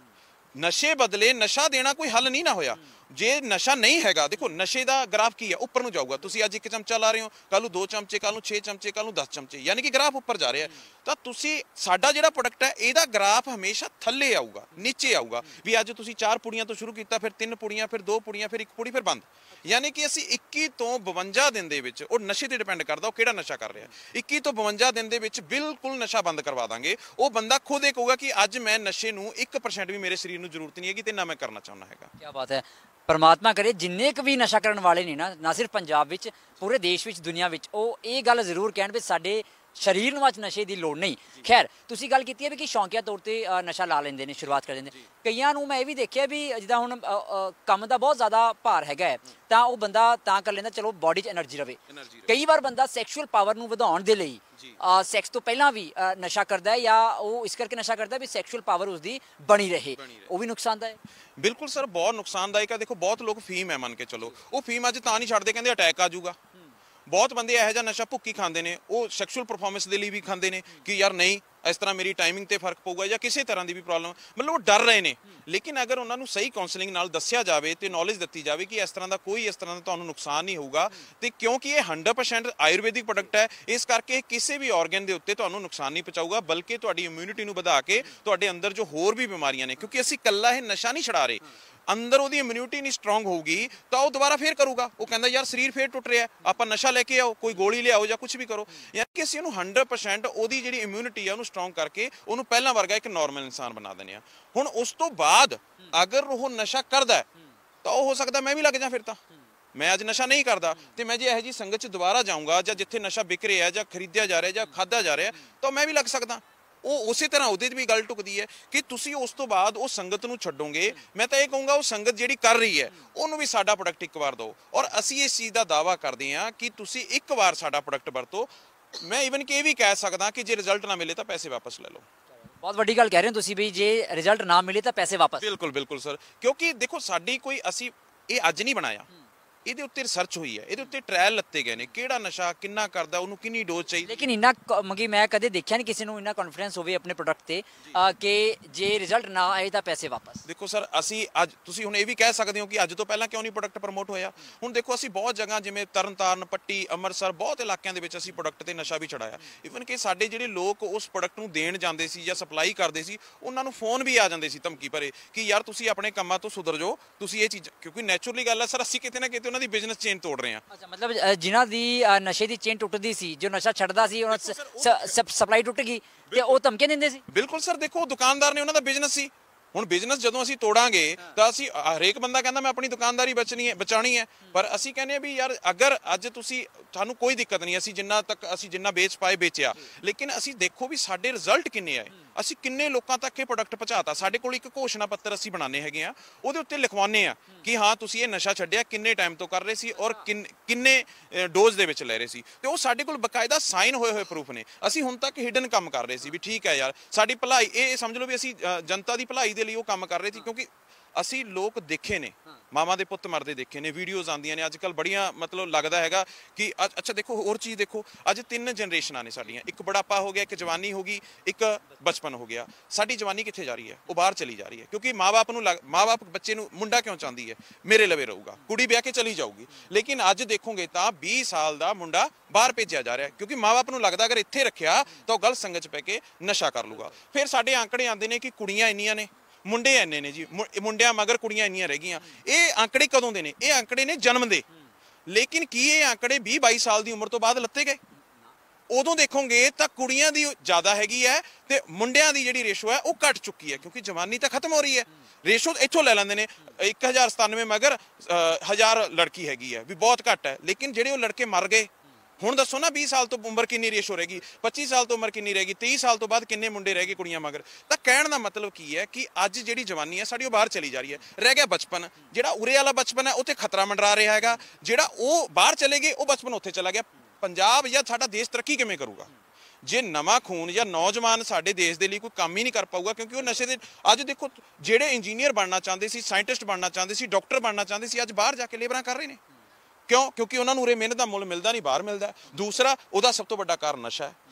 ਨਸ਼ੇ ਬਦਲੇ ਨਸ਼ਾ ਦੇਣਾ ਕੋਈ ਹੱਲ ਨਹੀਂ ਨਾ ਹੋਇਆ। ਜੇ ਨਸ਼ਾ ਨਹੀਂ ਹੈਗਾ, ਦੇਖੋ ਨਸ਼ੇ ਦਾ ਗ੍ਰਾਫ ਕੀ ਹੈ, ਉੱਪਰ ਨੂੰ ਜਾਊਗਾ। ਤੁਸੀਂ ਅੱਜ ਇੱਕ ਚਮਚਾ ਲਾ ਰਹੇ ਹੋ, ਕੱਲ ਨੂੰ ਦੋ ਚਮਚੇ, ਕੱਲ ਨੂੰ ਛੇ ਚਮਚੇ, ਕੱਲ ਨੂੰ ਦਸ ਚਮਚੇ, ਯਾਨੀ ਕਿ ਗ੍ਰਾਫ ਉੱਪਰ ਜਾ ਰਿਹਾ। ਤਾਂ ਤੁਸੀਂ ਸਾਡਾ ਜਿਹੜਾ ਪ੍ਰੋਡਕਟ ਹੈ ਇਹਦਾ ਗ੍ਰਾਫ ਹਮੇਸ਼ਾ ਥੱਲੇ ਆਊਗਾ, ਨੀਚੇ ਆਊਗਾ। ਵੀ ਅੱਜ ਤੁਸੀਂ ਚਾਰ ਪੁੜੀਆਂ ਤੋਂ ਸ਼ੁਰੂ ਕੀਤਾ, ਫਿਰ ਤਿੰਨ ਪੁੜੀਆਂ, ਫਿਰ ਦੋ ਪੁੜੀਆਂ, ਫਿਰ ਇੱਕ ਪੁੜੀ, ਫਿਰ ਬੰਦ। ਯਾਨੀ ਕਿ ਅਸੀਂ ਇੱਕੀ ਤੋਂ ਬਵੰਜਾ ਦਿਨ ਦੇ ਵਿੱਚ, ਉਹ ਨਸ਼ੇ ਤੇ ਡਿਪੈਂਡ ਕਰਦਾ ਉਹ ਕਿਹੜਾ ਨਸ਼ਾ ਕਰ ਰਿਹਾ, ਇੱਕੀ ਤੋਂ ਬਵੰਜਾ ਦਿਨ ਦੇ ਵਿੱਚ ਬਿਲਕੁਲ ਨਸ਼ਾ ਬੰਦ ਕਰਵਾ ਦਾਂਗੇ। ਉਹ ਬੰਦਾ ਖੁਦ ਇਹ ਕਹੂਗਾ ਕਿ ਅੱਜ ਮੈਂ ਨਸ਼ੇ ਨੂੰ ਇੱਕ ਪਰਸੈਂਟ ਵੀ ਮੇਰੇ ਸਰੀਰ ਨੂੰ ਜ਼ਰੂਰਤ ਨਹੀਂ ਹੈਗੀ ਤੇ ਨਾ ਮੈਂ ਕਰਨਾ ਚਾਹੁੰਦਾ ਹੈਗਾ। ਕੀ ਬਾਤ ਹੈ। ਪਰਮਾਤਮਾ ਕਰੇ ਜਿੰਨੇ ਕੁ ਵੀ ਨਸ਼ਾ ਕਰਨ ਵਾਲੇ ਨੇ ਨਾ, ਨਾ ਸਿਰਫ ਪੰਜਾਬ ਵਿੱਚ, ਪੂਰੇ ਦੇਸ਼ ਵਿੱਚ, ਦੁਨੀਆ ਵਿੱਚ, ਉਹ ਇਹ ਗੱਲ ਜ਼ਰੂਰ ਕਹਿਣ ਵੀ ਸਾਡੇ ਸਰੀਰ ਨੂੰ ਅੱਜ ਨਸ਼ੇ ਦੀ ਲੋੜ ਨਹੀਂ। ਖੈਰ, ਤੁਸੀਂ ਗੱਲ ਕੀਤੀ ਹੈ ਵੀ ਕਿ ਸ਼ੌਂਕੀਆ ਤੌਰ ਤੇ ਨਸ਼ਾ ਲਾ ਲੈਂਦੇ ਨੇ, ਸ਼ੁਰੂਆਤ ਕਰ ਦਿੰਦੇ। ਕਈਆਂ ਨੂੰ ਮੈਂ ਇਹ ਵੀ ਦੇਖਿਆ ਵੀ ਜਿੱਦਾਂ ਹੁਣ ਕੰਮ ਦਾ ਬਹੁਤ ਜ਼ਿਆਦਾ ਭਾਰ ਹੈਗਾ ਹੈ, ਤਾਂ ਉਹ ਬੰਦਾ ਤਾਂ ਕਰ ਲੈਂਦਾ ਚਲੋ ਬਾਡੀ 'ਚ ਐਨਰਜੀ ਰਵੇ। ਕਈ ਵਾਰ ਬੰਦਾ ਸੈਕਸ਼ੂਅਲ ਪਾਵਰ ਨੂੰ ਵਧਾਉਣ ਦੇ ਲਈ ਸੈਕਸ ਤੋਂ ਪਹਿਲਾਂ ਵੀ ਨਸ਼ਾ ਕਰਦਾ ਹੈ, ਜਾਂ ਉਹ ਇਸ ਕਰਕੇ ਨਸ਼ਾ ਕਰਦਾ ਵੀ ਸੈਕਸ਼ੂਅਲ ਪਾਵਰ ਉਸਦੀ ਬਣੀ ਰਹੇ, ਉਹ ਵੀ ਨੁਕਸਾਨਦਾਇਕ। ਬਿਲਕੁਲ ਸਰ, ਬਹੁਤ ਨੁਕਸਾਨਦਾਇਕ ਹੈ। ਦੇਖੋ ਬਹੁਤ ਲੋਕ ਫੀਮ ਹੈ, ਮੰਨ ਕੇ ਚਲੋ, ਉਹ ਫੀਮ ਅੱਜ ਤਾਂ ਨਹੀਂ ਛੱਡਦੇ, ਕਹਿੰਦੇ ਅਟੈਕ ਆ ਜਾਊਗਾ। ਬਹੁਤ ਬੰਦੇ ਇਹੋ ਜਿਹਾ ਨਸ਼ਾ ਭੁੱਕੀ ਖਾਂਦੇ ਨੇ, ਉਹ ਸੈਕਸ਼ੂਅਲ ਪਰਫਾਰਮੈਂਸ ਦੇ ਲਈ ਵੀ ਖਾਂਦੇ ਨੇ ਕਿ ਯਾਰ ਨਹੀਂ ਇਸ ਤਰ੍ਹਾਂ ਮੇਰੀ ਟਾਈਮਿੰਗ ਤੇ ਫਰਕ ਪਊਗਾ, ਜਾਂ ਕਿਸੇ ਤਰ੍ਹਾਂ ਦੀ ਵੀ ਪ੍ਰੋਬਲਮ, ਮਤਲਬ ਉਹ ਡਰ ਰਹੇ ਨੇ। ਲੇਕਿਨ ਅਗਰ ਉਹਨਾਂ ਨੂੰ ਸਹੀ ਕਾਉਂਸਲਿੰਗ ਨਾਲ ਦੱਸਿਆ ਜਾਵੇ ਤੇ ਨੌਲੇਜ ਦਿੱਤੀ ਜਾਵੇ ਕਿ ਇਸ ਤਰ੍ਹਾਂ ਦਾ ਕੋਈ ਇਸ ਤਰ੍ਹਾਂ ਦਾ ਤੁਹਾਨੂੰ ਨੁਕਸਾਨ ਨਹੀਂ ਹੋਊਗਾ, ਤੇ ਕਿਉਂਕਿ ਇਹ ਹੰਡਰਡ ਪਰਸੈਂਟ ਆਯੁਰਵੈਦਿਕ ਪ੍ਰੋਡਕਟ ਹੈ, ਇਸ ਕਰਕੇ ਕਿਸੇ ਵੀ ਆਰਗਨ ਦੇ ਉੱਤੇ ਤੁਹਾਨੂੰ ਨੁਕਸਾਨ ਨਹੀਂ ਪਹੁੰਚਾਊਗਾ, ਬਲਕਿ ਤੁਹਾਡੀ ਇਮਿਊਨਿਟੀ ਨੂੰ ਵਧਾ ਕੇ ਤੁਹਾਡੇ ਅੰਦਰ ਜੋ ਹੋਰ ਵੀ ਬਿਮਾਰੀਆਂ ਨੇ, ਕਿਉਂਕਿ ਅਸੀਂ ਇਕੱਲਾ ਇਹ ਨਸ਼ਾ ਨਹੀਂ ਛਡਾ ਰਹੇ, ਅੰਦਰ ਉਹਦੀ ਇਮਿਊਨਿਟੀ ਨਹੀਂ ਸਟਰੋਂਗ ਹੋਊਗੀ ਤਾਂ ਉਹ ਦੁਬਾਰਾ ਫੇਰ ਕਰੂਗਾ। ਉਹ ਕਹਿੰਦਾ ਯਾਰ ਸਰੀਰ ਫੇਰ ਟੁੱਟ ਰਿਹਾ, ਆਪਾਂ ਨਸ਼ਾ ਲੈ ਕੇ ਆਓ, ਕੋਈ ਗੋਲੀ ਲਿਆਓ ਜਾਂ ਕੁਝ ਵੀ ਕਰੋ। ਯਾਨੀ ਕਿ ਅਸੀਂ ਉਹਨੂੰ ਹੰਡਰਡ ਪਰਸੈਂਟ ਉਹਦੀ ਜਿਹੜੀ ਇਮਿਊਨਿਟੀ ਆ ਉਹਨੂੰ ਸਟਰੋਂਗ ਕਰਕੇ ਉਹਨੂੰ ਪਹਿਲਾਂ ਵਰਗਾ ਇੱਕ ਨਾਰਮਲ ਇਨਸਾਨ ਬਣਾ ਦਿੰਦੇ ਆ। ਹੁਣ ਉਸ ਤੋਂ ਬਾਅਦ ਅਗਰ ਉਹ ਨਸ਼ਾ ਕਰਦਾ ਤਾਂ ਉਹ ਹੋ ਸਕਦਾ ਮੈਂ ਵੀ ਲੱਗ ਜਾ। ਫਿਰ ਤਾਂ ਮੈਂ ਅੱਜ ਨਸ਼ਾ ਨਹੀਂ ਕਰਦਾ ਤੇ ਮੈਂ ਜੇ ਇਹੋ ਜਿਹੀ ਸੰਗਤ 'ਚ ਦੁਬਾਰਾ ਜਾਊਂਗਾ, ਜਾਂ ਜਿੱਥੇ ਨਸ਼ਾ ਵਿਕ ਰਿਹਾ ਜਾਂ ਖਰੀਦਿਆ ਜਾ ਰਿਹਾ ਜਾਂ ਖਾਧਾ ਜਾ ਰਿਹਾ, ਤਾਂ ਮੈਂ ਵੀ ਲੱਗ ਸਕਦਾ। ਉਹ ਉਸੇ ਤਰ੍ਹਾਂ ਉਹਦੇ 'ਤੇ ਵੀ ਗੱਲ ਟੁਕਦੀ ਹੈ ਕਿ ਤੁਸੀਂ ਉਸ ਤੋਂ ਬਾਅਦ ਉਹ ਸੰਗਤ ਨੂੰ ਛੱਡੋਗੇ। ਮੈਂ ਤਾਂ ਇਹ ਕਹੂੰਗਾ ਉਹ ਸੰਗਤ ਜਿਹੜੀ ਕਰ ਰਹੀ ਹੈ ਉਹਨੂੰ ਵੀ ਸਾਡਾ ਪ੍ਰੋਡਕਟ ਇੱਕ ਵਾਰ ਦਿਓ, ਔਰ ਅਸੀਂ ਇਸ ਚੀਜ਼ ਦਾ ਦਾਅਵਾ ਕਰਦੇ ਹਾਂ ਕਿ ਤੁਸੀਂ ਇੱਕ ਵਾਰ ਸਾਡਾ ਪ੍ਰੋਡਕਟ ਵਰਤੋ। ਮੈਂ ਈਵਨ ਕਿ ਇਹ ਵੀ ਕਹਿ ਸਕਦਾ ਕਿ ਜੇ ਰਿਜ਼ਲਟ ਨਾ ਮਿਲੇ ਤਾਂ ਪੈਸੇ ਵਾਪਸ ਲੈ ਲਓ। ਬਹੁਤ ਵੱਡੀ ਗੱਲ ਕਹਿ ਰਹੇ ਹੋ ਤੁਸੀਂ ਵੀ ਜੇ ਰਿਜ਼ਲਟ ਨਾ ਮਿਲੇ ਤਾਂ ਪੈਸੇ ਵਾਪਸ। ਬਿਲਕੁਲ ਬਿਲਕੁਲ ਸਰ, ਕਿਉਂਕਿ ਦੇਖੋ ਸਾਡੀ ਕੋਈ, ਅਸੀਂ ਇਹ ਅੱਜ ਨਹੀਂ ਬਣਾਇਆ, ਇਹਦੇ ਉੱਤੇ ਰਿਸਰਚ ਹੋਈ ਹੈ, ਇਹਦੇ ਉੱਤੇ ਟ੍ਰਾਇਲ ਲੱਤੇ ਗਏ ਨੇ, ਕਿਹੜਾ ਨਸ਼ਾ ਕਿੰਨਾ ਕਰਦਾ, ਉਹਨੂੰ ਕਿੰਨੀ ਡੋਜ਼ ਚਾਹੀਦੀ। ਲੇਕਿਨ ਇੰਨਾ ਮੰਗੀ ਮੈਂ ਕਦੇ ਦੇਖਿਆ ਨਹੀਂ ਕਿਸੇ ਨੂੰ ਇੰਨਾ ਕੌਨਫੀਡੈਂਸ ਹੋਵੇ ਆਪਣੇ ਪ੍ਰੋਡਕਟ ਤੇ ਕਿ ਜੇ ਰਿਜ਼ਲਟ ਨਾ ਆਏ ਤਾਂ ਪੈਸੇ ਵਾਪਸ। ਦੇਖੋ ਸਰ, ਅਸੀਂ ਅੱਜ ਤੁਸੀਂ ਹੁਣ ਇਹ ਵੀ ਕਹਿ ਸਕਦੇ ਹੋ ਕਿ ਅੱਜ ਤੋਂ ਪਹਿਲਾਂ ਕਿਉਂ ਨਹੀਂ ਪ੍ਰੋਡਕਟ ਪ੍ਰਮੋਟ ਹੋਇਆ। ਹੁਣ ਦੇਖੋ ਅਸੀਂ ਬਹੁਤ ਜਗ੍ਹਾ ਜਿਵੇਂ ਤਰਨਤਾਰਨ, ਪੱਟੀ, ਅੰਮ੍ਰਿਤਸਰ, ਬਹੁਤ ਇਲਾਕਿਆਂ ਦੇ ਵਿੱਚ ਅਸੀਂ ਪ੍ਰੋਡਕਟ ਤੇ ਨਸ਼ਾ ਵੀ ਛਡਾਇਆ। ਈਵਨ ਕਿ ਸਾਡੇ ਜਿਹੜੇ ਲੋਕ ਉਸ ਪ੍ਰੋਡਕਟ ਨੂੰ ਦੇਣ ਜਾਂਦੇ ਸੀ ਜਾਂ ਸਪਲਾਈ ਕਰਦੇ ਸੀ, ਉਹਨਾਂ ਨੂੰ ਫੋਨ ਵੀ ਆ ਜਾਂਦੇ ਸੀ ਧਮਕੀ ਭਰੇ ਕਿ ਯਾਰ ਤੁਸੀਂ ਆਪਣੇ ਕੰਮਾਂ ਤੋਂ ਸੁਧਰ ਜਾਓ, ਤੁਸੀਂ ਇਹ ਚੀਜ਼, ਕਿਉਂਕਿ ਨੈਚੁਰਲੀ ਗੱਲ ਹੈ ਸਰ, ਅਸੀਂ ਕਿਤੇ ਨਾ ਕਿਤੇ ਉਹਨਾਂ ਦੀ ਬਿਜ਼ਨਸ ਚੇਨ ਤੋੜ ਰਹੇ ਹਾਂ। ਅੱਛਾ, ਮਤਲਬ ਜਿਨ੍ਹਾਂ ਦੀ ਨਸ਼ੇ ਦੀ ਚੇਨ ਟੁੱਟਦੀ ਸੀ, ਜੋ ਨਸ਼ਾ ਛੱਡਦਾ ਸੀ, ਉਹਨਾਂ ਸਪਲਾਈ ਟੁੱਟ ਗਈ ਤੇ ਉਹ ਧਮਕੀਆਂ ਦਿੰਦੇ ਸੀ। ਬਿਲਕੁਲ ਸਰ, ਦੇਖੋ ਦੁਕਾਨਦਾਰ ਨੇ, ਉਹਨਾਂ ਦਾ ਬਿਜ਼ਨਸ ਸੀ। ਹੁਣ ਬਿਜ਼ਨਸ ਜਦੋਂ ਅਸੀਂ ਤੋੜਾਂਗੇ ਤਾਂ ਅਸੀਂ, ਹਰੇਕ ਬੰਦਾ ਕਹਿੰਦਾ ਮੈਂ ਆਪਣੀ ਦੁਕਾਨਦਾਰੀ ਬਚਣੀ ਹੈ, ਬਚਾਉਣੀ ਹੈ, ਪਰ ਅਸੀਂ ਕਹਿੰਦੇ ਹਾਂ ਵੀ ਯਾਰ ਅਗਰ ਅੱਜ ਤੁਸੀਂ, ਸਾਨੂੰ ਕੋਈ ਦਿੱਕਤ ਨਹੀਂ, ਅਸੀਂ ਜਿੰਨਾ ਤੱਕ ਅਸੀਂ ਜਿੰਨਾ ਵੇਚ ਪਾਏ ਵੇਚਿਆ, ਲੇਕਿਨ ਅਸੀਂ ਦੇਖੋ ਵੀ ਸਾਡੇ ਰਿਜ਼ਲਟ ਕਿੰਨੇ ਆਏ, ਅਸੀਂ ਕਿੰਨੇ ਲੋਕਾਂ ਤੱਕ ਇਹ ਪ੍ਰੋਡਕਟ ਪਹੁੰਚਾਤਾ। ਸਾਡੇ ਕੋਲ ਇੱਕ ਘੋਸ਼ਣਾ ਪੱਤਰ ਅਸੀਂ ਬਣਾਉਂਦੇ ਹੈਗੇ ਆ, ਉਹਦੇ ਉੱਤੇ ਲਿਖਵਾਉਂਦੇ ਆ ਕਿ ਹਾਂ ਤੁਸੀਂ ਇਹ ਨਸ਼ਾ ਛੱਡਿਆ, ਕਿੰਨੇ ਟਾਈਮ ਤੋਂ ਕਰ ਰਹੇ ਸੀ ਔਰ ਕਿੰਨੇ ਡੋਜ਼ ਦੇ ਵਿੱਚ ਲੈ ਰਹੇ ਸੀ, ਤੇ ਉਹ ਸਾਡੇ ਕੋਲ ਬਕਾਇਦਾ ਸਾਈਨ ਹੋਏ ਹੋਏ ਪ੍ਰੂਫ ਨੇ। ਅਸੀਂ ਹੁਣ ਤੱਕ ਹਿਡਨ ਕੰਮ ਕਰ ਰਹੇ ਸੀ ਵੀ ਠੀਕ ਹੈ ਯਾਰ ਸਾਡੀ ਭਲਾਈ, ਇਹ ਸਮਝ ਲਓ ਵੀ ਅਸੀਂ ਜਨਤਾ ਦੀ ਭਲਾਈ ਦੇ ਲਈ ਉਹ ਕੰਮ ਕਰ ਰਹੇ ਸੀ, ਕਿਉਂਕਿ ਅਸੀਂ ਲੋਕ ਦੇਖੇ ਨੇ, ਮਾਵਾਂ ਦੇ ਪੁੱਤ ਮਰਦੇ ਦੇਖੇ ਨੇ, ਵੀਡੀਓਜ਼ ਆਉਂਦੀਆਂ ਨੇ ਅੱਜ ਕੱਲ੍ਹ ਬੜੀਆਂ, ਮਤਲਬ ਲੱਗਦਾ ਹੈਗਾ ਕਿ ਅੱਛਾ ਦੇਖੋ ਹੋਰ ਚੀਜ਼ ਦੇਖੋ, ਅੱਜ ਤਿੰਨ ਜਨਰੇਸ਼ਨਾਂ ਨੇ ਸਾਡੀਆਂ, ਇੱਕ ਬੁਢਾਪਾ ਹੋ ਗਿਆ, ਇੱਕ ਜਵਾਨੀ ਹੋ ਗਈ, ਇੱਕ ਬਚਪਨ ਹੋ ਗਿਆ। ਸਾਡੀ ਜਵਾਨੀ ਕਿੱਥੇ ਜਾ ਰਹੀ ਹੈ? ਉਹ ਬਾਹਰ ਚਲੀ ਜਾ ਰਹੀ ਹੈ, ਕਿਉਂਕਿ ਮਾਂ-ਬਾਪ ਨੂੰ, ਮਾਂ-ਬਾਪ ਬੱਚੇ ਨੂੰ, ਮੁੰਡਾ ਕਿਉਂ ਚਾਹੁੰਦੀ ਹੈ ਮੇਰੇ ਲਵੇ ਰਹੂਗਾ, ਕੁੜੀ ਵਿਆਹ ਕੇ ਚਲੀ ਜਾਊਗੀ, ਲੇਕਿਨ ਅੱਜ ਦੇਖੋਗੇ ਤਾਂ ਵੀਹ ਸਾਲ ਦਾ ਮੁੰਡਾ ਬਾਹਰ ਭੇਜਿਆ ਜਾ ਰਿਹਾ, ਕਿਉਂਕਿ ਮਾਂ-ਬਾਪ ਨੂੰ ਲੱਗਦਾ ਅਗਰ ਇੱਥੇ ਰੱਖਿਆ ਤਾਂ ਉਹ ਗਲਤ ਸੰਗਤ 'ਚ ਪੈ ਕੇ ਨਸ਼ਾ ਕਰ ਲੂਗਾ। ਫਿਰ ਸਾਡੇ ਆંકੜੇ ਆਉਂਦੇ ਨੇ ਕਿ ਕੁੜੀਆਂ ਇੰਨੀਆਂ ਨੇ, ਮੁੰਡੇ ਇੰਨੇ ਨੇ ਜੀ, ਮੁੰਡਿਆਂ ਮਗਰ ਕੁੜੀਆਂ ਇੰਨੀਆਂ ਰਹਿ ਗਈਆਂ। ਇਹ ਆંકੜੇ ਕਦੋਂ ਦੇ ਨੇ? ਇਹ ਆંકੜੇ ਨੇ ਜਨਮ ਦੇ। ਲੇਕਿਨ ਕੀ ਇਹ ਆંકੜੇ ਵੀਹ ਬਾਈ ਸਾਲ ਦੀ ਉਮਰ ਤੋਂ ਬਾਅਦ ਲੱਤੇ ਗਏ? ਉਦੋਂ ਦੇਖੋਗੇ ਤਾਂ ਕੁੜੀਆਂ ਦੀ ਜ਼ਿਆਦਾ ਹੈਗੀ ਹੈ ਤੇ ਮੁੰਡਿਆਂ ਦੀ ਜਿਹੜੀ ਰੇਸ਼ੋ ਹੈ ਉਹ ਘਟ ਚੁੱਕੀ ਹੈ, ਕਿਉਂਕਿ ਜਵਾਨੀ ਤਾਂ ਖਤਮ ਹੋ ਰਹੀ ਹੈ। ਰੇਸ਼ੋ ਇੱਥੋਂ ਲੈ ਲੈਂਦੇ ਨੇ, ਇੱਕ ਹਜ਼ਾਰ ਸਤਾਨਵੇਂ ਮਗਰ ਹਜ਼ਾਰ ਲੜਕੀ ਹੈਗੀ ਹੈ, ਵੀ ਬਹੁਤ ਘੱਟ ਹੈ। ਲੇਕਿਨ ਜਿਹੜੇ ਉਹ ਲੜਕੇ ਮਰ ਗਏ, ਹੁਣ ਦੱਸੋ ਨਾ ਵੀਹ ਸਾਲ ਤੋਂ ਉਮਰ ਕਿੰਨੀ ਰੇਸ਼ੋ ਰਹੇਗੀ, ਪੱਚੀ ਸਾਲ ਤੋਂ ਉਮਰ ਕਿੰਨੀ ਰਹੇਗੀ, ਤੀਹ ਸਾਲ ਤੋਂ ਬਾਅਦ ਕਿੰਨੇ ਮੁੰਡੇ ਰਹਿ ਗਏ ਕੁੜੀਆਂ ਮਗਰ। ਤਾਂ ਕਹਿਣ ਦਾ ਮਤਲਬ ਕੀ ਹੈ ਕਿ ਅੱਜ ਜਿਹੜੀ ਜਵਾਨੀ ਹੈ ਸਾਡੀ ਉਹ ਬਾਹਰ ਚਲੀ ਜਾ ਰਹੀ ਹੈ। ਰਹਿ ਗਿਆ ਬਚਪਨ, ਜਿਹੜਾ ਉਰੇ ਵਾਲਾ ਬਚਪਨ ਹੈ ਉੱਥੇ ਖਤਰਾ ਮੰਡਰਾ ਰਿਹਾ ਹੈਗਾ, ਜਿਹੜਾ ਉਹ ਬਾਹਰ ਚਲੇ ਗਏ ਉਹ ਬਚਪਨ ਉੱਥੇ ਚਲਾ ਗਿਆ। ਪੰਜਾਬ ਜਾਂ ਸਾਡਾ ਦੇਸ਼ ਤਰੱਕੀ ਕਿਵੇਂ ਕਰੂਗਾ ਜੇ ਨਵਾਂ ਖੂਨ ਜਾਂ ਨੌਜਵਾਨ ਸਾਡੇ ਦੇਸ਼ ਦੇ ਲਈ ਕੋਈ ਕੰਮ ਹੀ ਨਹੀਂ ਕਰ ਪਾਊਗਾ? ਕਿਉਂਕਿ ਉਹ ਨਸ਼ੇ ਦੇ, ਅੱਜ ਦੇਖੋ ਜਿਹੜੇ ਇੰਜੀਨੀਅਰ ਬਣਨਾ ਚਾਹੁੰਦੇ ਸੀ, ਸਾਇੰਟਿਸਟ ਬਣਨਾ ਚਾਹੁੰਦੇ ਸੀ, ਡਾਕਟਰ ਬਣਨਾ ਚਾਹੁੰਦੇ ਸੀ, ਅੱਜ ਬਾਹਰ ਜਾ ਕੇ ਲੇਬਰਾਂ ਕਰ ਰਹੇ ਨੇ। ਕਿਉਂ? ਕਿਉਂਕਿ ਉਹਨਾਂ ਨੂੰ ਉਰੇ ਮਿਹਨਤ ਦਾ ਮੁੱਲ ਮਿਲਦਾ ਨਹੀਂ, ਬਾਹਰ ਮਿਲਦਾ। ਦੂਸਰਾ, ਉਹਦਾ ਸਭ ਤੋਂ ਵੱਡਾ ਕਾਰਨ ਨਸ਼ਾ ਹੈ।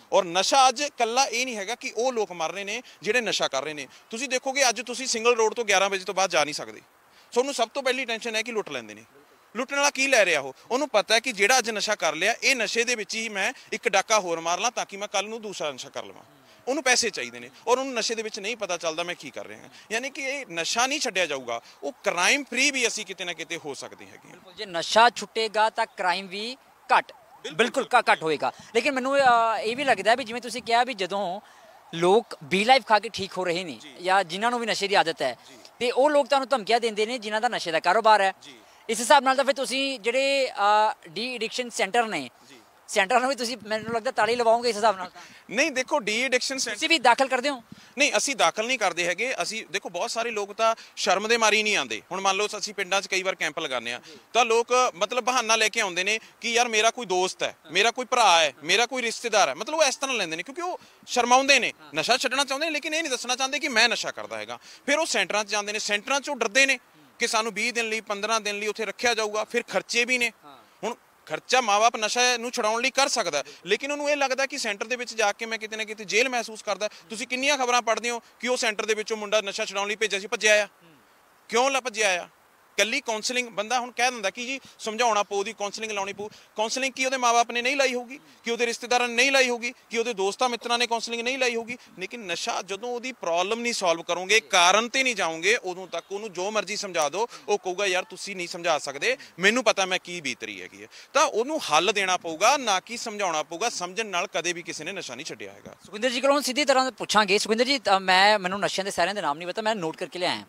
ਔਰ ਨਸ਼ਾ ਅੱਜ ਕੱਲਾ ਇਹ ਨਹੀਂ ਹੈਗਾ ਕਿ ਉਹ ਲੋਕ ਮਰ ਰਹੇ ਨੇ ਜਿਹੜੇ ਨਸ਼ਾ ਕਰ ਰਹੇ ਨੇ। ਤੁਸੀਂ ਦੇਖੋਗੇ ਅੱਜ ਤੁਸੀਂ ਸਿੰਗਲ ਰੋਡ ਤੋਂ ਗਿਆਰਾਂ ਵਜੇ ਤੋਂ ਬਾਅਦ ਜਾ ਨਹੀਂ ਸਕਦੇ। ਤੁਹਾਨੂੰ ਸਭ ਤੋਂ ਪਹਿਲੀ ਟੈਨਸ਼ਨ ਹੈ ਕਿ ਲੁੱਟ ਲੈਂਦੇ ਨੇ। ਲੁੱਟਣ ਵਾਲਾ ਕੀ ਲੈ ਰਿਹਾ ਉਹ? ਉਹਨੂੰ ਪਤਾ ਹੈ ਕਿ ਜਿਹੜਾ ਅੱਜ ਨਸ਼ਾ ਕਰ ਲਿਆ ਇਹ ਨਸ਼ੇ ਦੇ ਵਿੱਚ ਹੀ ਮੈਂ ਇੱਕ ਡਾਕਾ ਹੋਰ ਮਾਰ ਲਾਂ ਤਾਂ ਕਿ ਮੈਂ ਕੱਲ ਨੂੰ ਦੂਸਰਾ ਨਸ਼ਾ ਕਰ ਲਵਾਂ। ਉਹਨੂੰ ਪੈਸੇ ਚਾਹੀਦੇ ਨੇ ਔਰ ਉਹਨੂੰ ਨਸ਼ੇ ਦੇ ਵਿੱਚ ਨਹੀਂ ਪਤਾ ਚੱਲਦਾ ਮੈਂ ਕੀ ਕਰ ਰਿਹਾ ਹਾਂ। ਯਾਨੀ ਕਿ ਇਹ ਨਸ਼ਾ ਨਹੀਂ ਛੱਡਿਆ ਜਾਊਗਾ, ਉਹ ਕ੍ਰਾਈਮ ਫ੍ਰੀ ਵੀ ਅਸੀਂ ਕਿਤੇ ਨਾ ਕਿਤੇ ਹੋ ਸਕਦੇ ਹੈਗੇ। ਬਿਲਕੁਲ, ਜੇ ਨਸ਼ਾ ਛੁੱਟੇਗਾ ਤਾਂ ਕ੍ਰਾਈਮ ਵੀ ਘੱਟ ਬਿਲਕੁਲ ਘੱਟ ਹੋਏਗਾ। ਲੇਕਿਨ ਮੈਨੂੰ ਇਹ ਵੀ ਲੱਗਦਾ ਵੀ ਜਿਵੇਂ ਤੁਸੀਂ ਕਿਹਾ ਵੀ ਜਦੋਂ ਲੋਕ ਬੀ ਲਾਈਫ ਖਾ ਕੇ ਠੀਕ ਹੋ ਰਹੇ ਨੇ ਜਾਂ ਜਿਨ੍ਹਾਂ ਨੂੰ ਵੀ ਨਸ਼ੇ ਦੀ ਆਦਤ ਹੈ ਤੇ ਉਹ ਲੋਕ ਤੁਹਾਨੂੰ ਧਮਕੀਆਂ ਦਿੰਦੇ ਨੇ ਜਿਨ੍ਹਾਂ ਦਾ ਨਸ਼ੇ ਦਾ ਕਾਰੋਬਾਰ ਹੈ। ਇਸ ਹਿਸਾਬ ਨਾਲ ਤਾਂ ਫਿਰ ਤੁਸੀਂ ਜਿਹੜੇ ਡੀ ਐਡਿਕਸ਼ਨ ਸੈਂਟਰ ਨੇ ਸੈਂਟਰਾਂ ਨੂੰ ਵੀ ਤੁਸੀਂ ਮੈਨੂੰ ਲੱਗਦਾ ਤਾਲੀ ਲਵਾਓਗੇ ਇਸ ਹਿਸਾਬ ਨਾਲ। ਨਹੀਂ ਦੇਖੋ, ਡੀ ਐਡਿਕਸ਼ਨ ਤੁਸੀਂ ਵੀ ਦਾਖਲ ਕਰਦੇ ਹੋ? ਨਹੀਂ, ਅਸੀਂ ਦਾਖਲ ਨਹੀਂ ਕਰਦੇ ਹੈਗੇ। ਅਸੀਂ ਦੇਖੋ ਬਹੁਤ ਸਾਰੇ ਲੋਕ ਤਾਂ ਸ਼ਰਮ ਦੇ ਮਾਰੀ ਨਹੀਂ ਆਉਂਦੇ। ਹੁਣ ਮੰਨ ਲਓ ਅਸੀਂ ਪਿੰਡਾਂ 'ਚ ਕਈ ਵਾਰ ਕੈਂਪ ਲਗਾਉਂਦੇ ਆ ਤਾਂ ਲੋਕ ਮਤਲਬ ਬਹਾਨਾ ਲੈ ਕੇ ਆਉਂਦੇ ਨੇ ਕਿ ਯਾਰ ਮੇਰਾ ਕੋਈ ਦੋਸਤ ਹੈ, ਮੇਰਾ ਕੋਈ ਭਰਾ ਹੈ, ਮੇਰਾ ਕੋਈ ਰਿਸ਼ਤੇਦਾਰ ਹੈ, ਮਤਲਬ ਉਹ ਇਸ ਤਰ੍ਹਾਂ ਲੈਂਦੇ ਨੇ ਕਿਉਂਕਿ ਉਹ ਸ਼ਰਮਾਉਂਦੇ ਨੇ। ਨਸ਼ਾ ਛੱਡਣਾ ਚਾਹੁੰਦੇ ਨੇ ਲੇਕਿਨ ਇਹ ਨਹੀਂ ਦੱਸਣਾ ਚਾਹੁੰਦੇ ਕਿ ਮੈਂ ਨਸ਼ਾ ਕਰਦਾ ਹੈਗਾ। ਫਿਰ ਉਹ ਸੈਂਟਰਾਂ 'ਚ ਜਾਂਦੇ ਨੇ, ਸੈਂਟਰਾਂ 'ਚੋਂ ਡਰਦੇ ਨੇ ਕਿ ਸਾਨੂੰ ਵੀਹ ਦਿਨ ਲਈ ਪੰਦਰਾਂ ਦਿਨ ਲਈ ਉੱਥੇ ਰੱਖਿਆ ਜਾਊਗਾ। ਫਿਰ ਖਰਚੇ ਵੀ ਨੇ। ਹੁਣ ਖਰਚਾ ਮਾਂ-ਬਾਪ ਨਸ਼ਾ ਨੂੰ ਛੁਡਾਉਣ ਲਈ ਕਰ ਸਕਦਾ ਲੇਕਿਨ ਉਹਨੂੰ ਇਹ ਲੱਗਦਾ ਕਿ ਸੈਂਟਰ ਦੇ ਵਿੱਚ ਜਾ ਕੇ ਮੈਂ ਕਿਤੇ ਨਾ ਕਿਤੇ ਜੇਲ੍ਹ ਮਹਿਸੂਸ ਕਰਦਾ। ਤੁਸੀਂ ਕਿੰਨੀਆਂ ਖਬਰਾਂ ਪੜ੍ਹਦੇ ਹੋ ਕਿ ਉਹ ਸੈਂਟਰ ਦੇ ਵਿੱਚੋਂ ਮੁੰਡਾ ਨਸ਼ਾ ਛੁਡਾਉਣ ਲਈ ਭੇਜਿਆ ਸੀ, ਭੱਜਿਆ ਆ। ਕਿਉਂ ਲਾ ਭੱਜਿਆ ਆ? ਕੱਲੀ ਕਾਉਂਸਲਿੰਗ ਬੰਦਾ ਹੁਣ ਕਹਿ ਦਿੰਦਾ ਕਿ ਜੀ ਸਮਝਾਉਣਾ ਪਊ, ਦੀ ਕਾਉਂਸਲਿੰਗ ਲਾਉਣੀ ਪਊ। ਕਾਉਂਸਲਿੰਗ ਕੀ ਉਹਦੇ ਮਾਂ-ਬਾਪ ਨੇ ਨਹੀਂ ਲਾਈ ਹੋਊਗੀ, ਕਿ ਉਹਦੇ ਰਿਸ਼ਤੇਦਾਰਾਂ ਨੇ ਨਹੀਂ ਲਾਈ ਹੋਊਗੀ, ਕਿ ਉਹਦੇ ਦੋਸਤਾਂ ਮਿੱਤਰਾਂ ਨੇ ਕਾਉਂਸਲਿੰਗ ਨਹੀਂ ਲਾਈ ਹੋਊਗੀ। ਲੇਕਿਨ ਨਸ਼ਾ ਜਦੋਂ ਉਹਦੀ ਪ੍ਰੋਬਲਮ ਨਹੀਂ ਸੋਲਵ ਕਰੋਗੇ, ਕਾਰਨ ਤੇ ਨਹੀਂ ਜਾਓਗੇ, ਉਦੋਂ ਤੱਕ ਉਹਨੂੰ ਜੋ ਮਰਜ਼ੀ ਸਮਝਾ ਦਿਓ ਉਹ ਕਹੂਗਾ ਯਾਰ ਤੁਸੀਂ ਨਹੀਂ ਸਮਝਾ ਸਕਦੇ, ਮੈਨੂੰ ਪਤਾ ਮੈਂ ਕੀ ਬੀਤ ਰਹੀ ਹੈਗੀ ਹੈ। ਤਾਂ ਉਹਨੂੰ ਹੱਲ ਦੇਣਾ ਪਊਗਾ, ਨਾ ਕਿ ਸਮਝਾਉਣਾ ਪਊਗਾ। ਸਮਝਣ ਨਾਲ ਕਦੇ ਵੀ ਕਿਸੇ ਨੇ ਨਸ਼ਾ ਨਹੀਂ ਛੱਡਿਆ ਹੈਗਾ। ਸੁਖਿੰਦਰ ਜੀ ਕੋਲੋਂ ਸਿੱਧੀ ਤਰ੍ਹਾਂ ਪੁੱਛਾਂਗੇ। ਸੁਖਿੰਦਰ ਜੀ, ਮੈਂ ਮੈਨੂੰ ਨਸ਼ਿਆਂ ਦੇ ਸਾਰਿਆਂ ਦੇ ਨਾਮ ਨਹੀਂ ਪਤਾ, ਮੈਂ ਨੋਟ ਕਰਕੇ ਲਿਆਇਆ।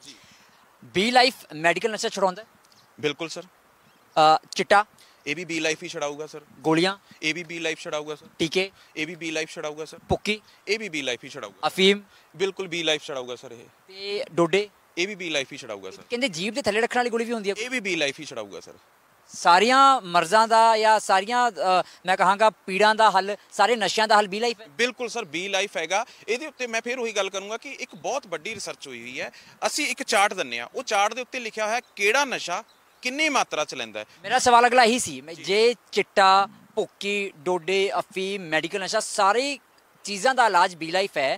ਬੀ ਲਾਈਫ ਮੈਡੀਕਲ ਨਸ਼ਾ ਛੁਡਾਉਂਦਾ? ਬਿਲਕੁਲ ਸਰ। ਚਿੱਟਾ? ਇਹ ਵੀ ਬੀ ਲਾਈਫ ਹੀ ਛਡਾਊਗਾ ਸਰ। ਗੋਲੀਆਂ? ਇਹ ਵੀ ਬੀ ਲਾਈਫ ਛਡਾਊਗਾ ਸਰ। ਟੀਕੇ? ਇਹ ਵੀ ਬੀ ਲਾਈਫ ਛਡਾਊਗਾ ਸਰ। ਭੁੱਕੀ? ਇਹ ਵੀ ਬੀ ਲਾਈਫ ਹੀ ਛਡਾਊਗਾ। ਅਫੀਮ? ਬਿਲਕੁਲ ਬੀ ਲਾਈਫ ਛਡਾਊਗਾ ਸਰ। ਇਹ ਤੇ ਡੋਡੇ? ਇਹ ਵੀ ਬੀ ਲਾਈਫ ਹੀ ਛਡਾਊਗਾ ਸਰ। ਕਹਿੰਦੇ ਜੀਭ ਦੇ ਥੱਲੇ ਰੱਖਣ ਵਾਲੀ ਗੋਲੀ ਵੀ ਹੁੰਦੀ ਹੈ? ਇਹ ਵੀ ਬੀ ਲਾਈਫ ਹੀ ਛਡਾਊਗਾ ਸਰ। ਸਾਰੀਆਂ ਮਰਜ਼ਾਂ ਦਾ ਜਾਂ ਸਾਰੀਆਂ ਮੈਂ ਕਹਾਂਗਾ ਪੀੜਾਂ ਦਾ ਹੱਲ, ਸਾਰੇ ਨਸ਼ਿਆਂ ਦਾ ਹੱਲ ਬੀ ਲਾਈਫ ਹੈ? ਬਿਲਕੁਲ ਸਰ, ਬੀ ਲਾਈਫ ਹੈਗਾ। ਇਹਦੇ ਉੱਤੇ ਮੈਂ ਫਿਰ ਉਹੀ ਗੱਲ ਕਰੂੰਗਾ ਕਿ ਇੱਕ ਬਹੁਤ ਵੱਡੀ ਰਿਸਰਚ ਹੋਈ ਹੋਈ ਹੈ। ਅਸੀਂ ਇੱਕ ਚਾਰਟ ਦਿੰਦੇ ਆ, ਉਹ ਚਾਰਟ ਦੇ ਉੱਤੇ ਲਿਖਿਆ ਹੋਇਆ ਕਿਹੜਾ ਨਸ਼ਾ ਕਿੰਨੀ ਮਾਤਰਾ ਚ ਲੈਂਦਾ ਹੈ। ਮੇਰਾ ਸਵਾਲ ਅਗਲਾ ਇਹੀ ਸੀ, ਜੇ ਚਿੱਟਾ, ਭੁੱਕੀ, ਡੋਡੇ, ਅਫੀਮ, ਮੈਡੀਕਲ ਨਸ਼ਾ ਸਾਰੀ ਚੀਜ਼ਾਂ ਦਾ ਇਲਾਜ ਬੀ ਲਾਈਫ ਹੈ,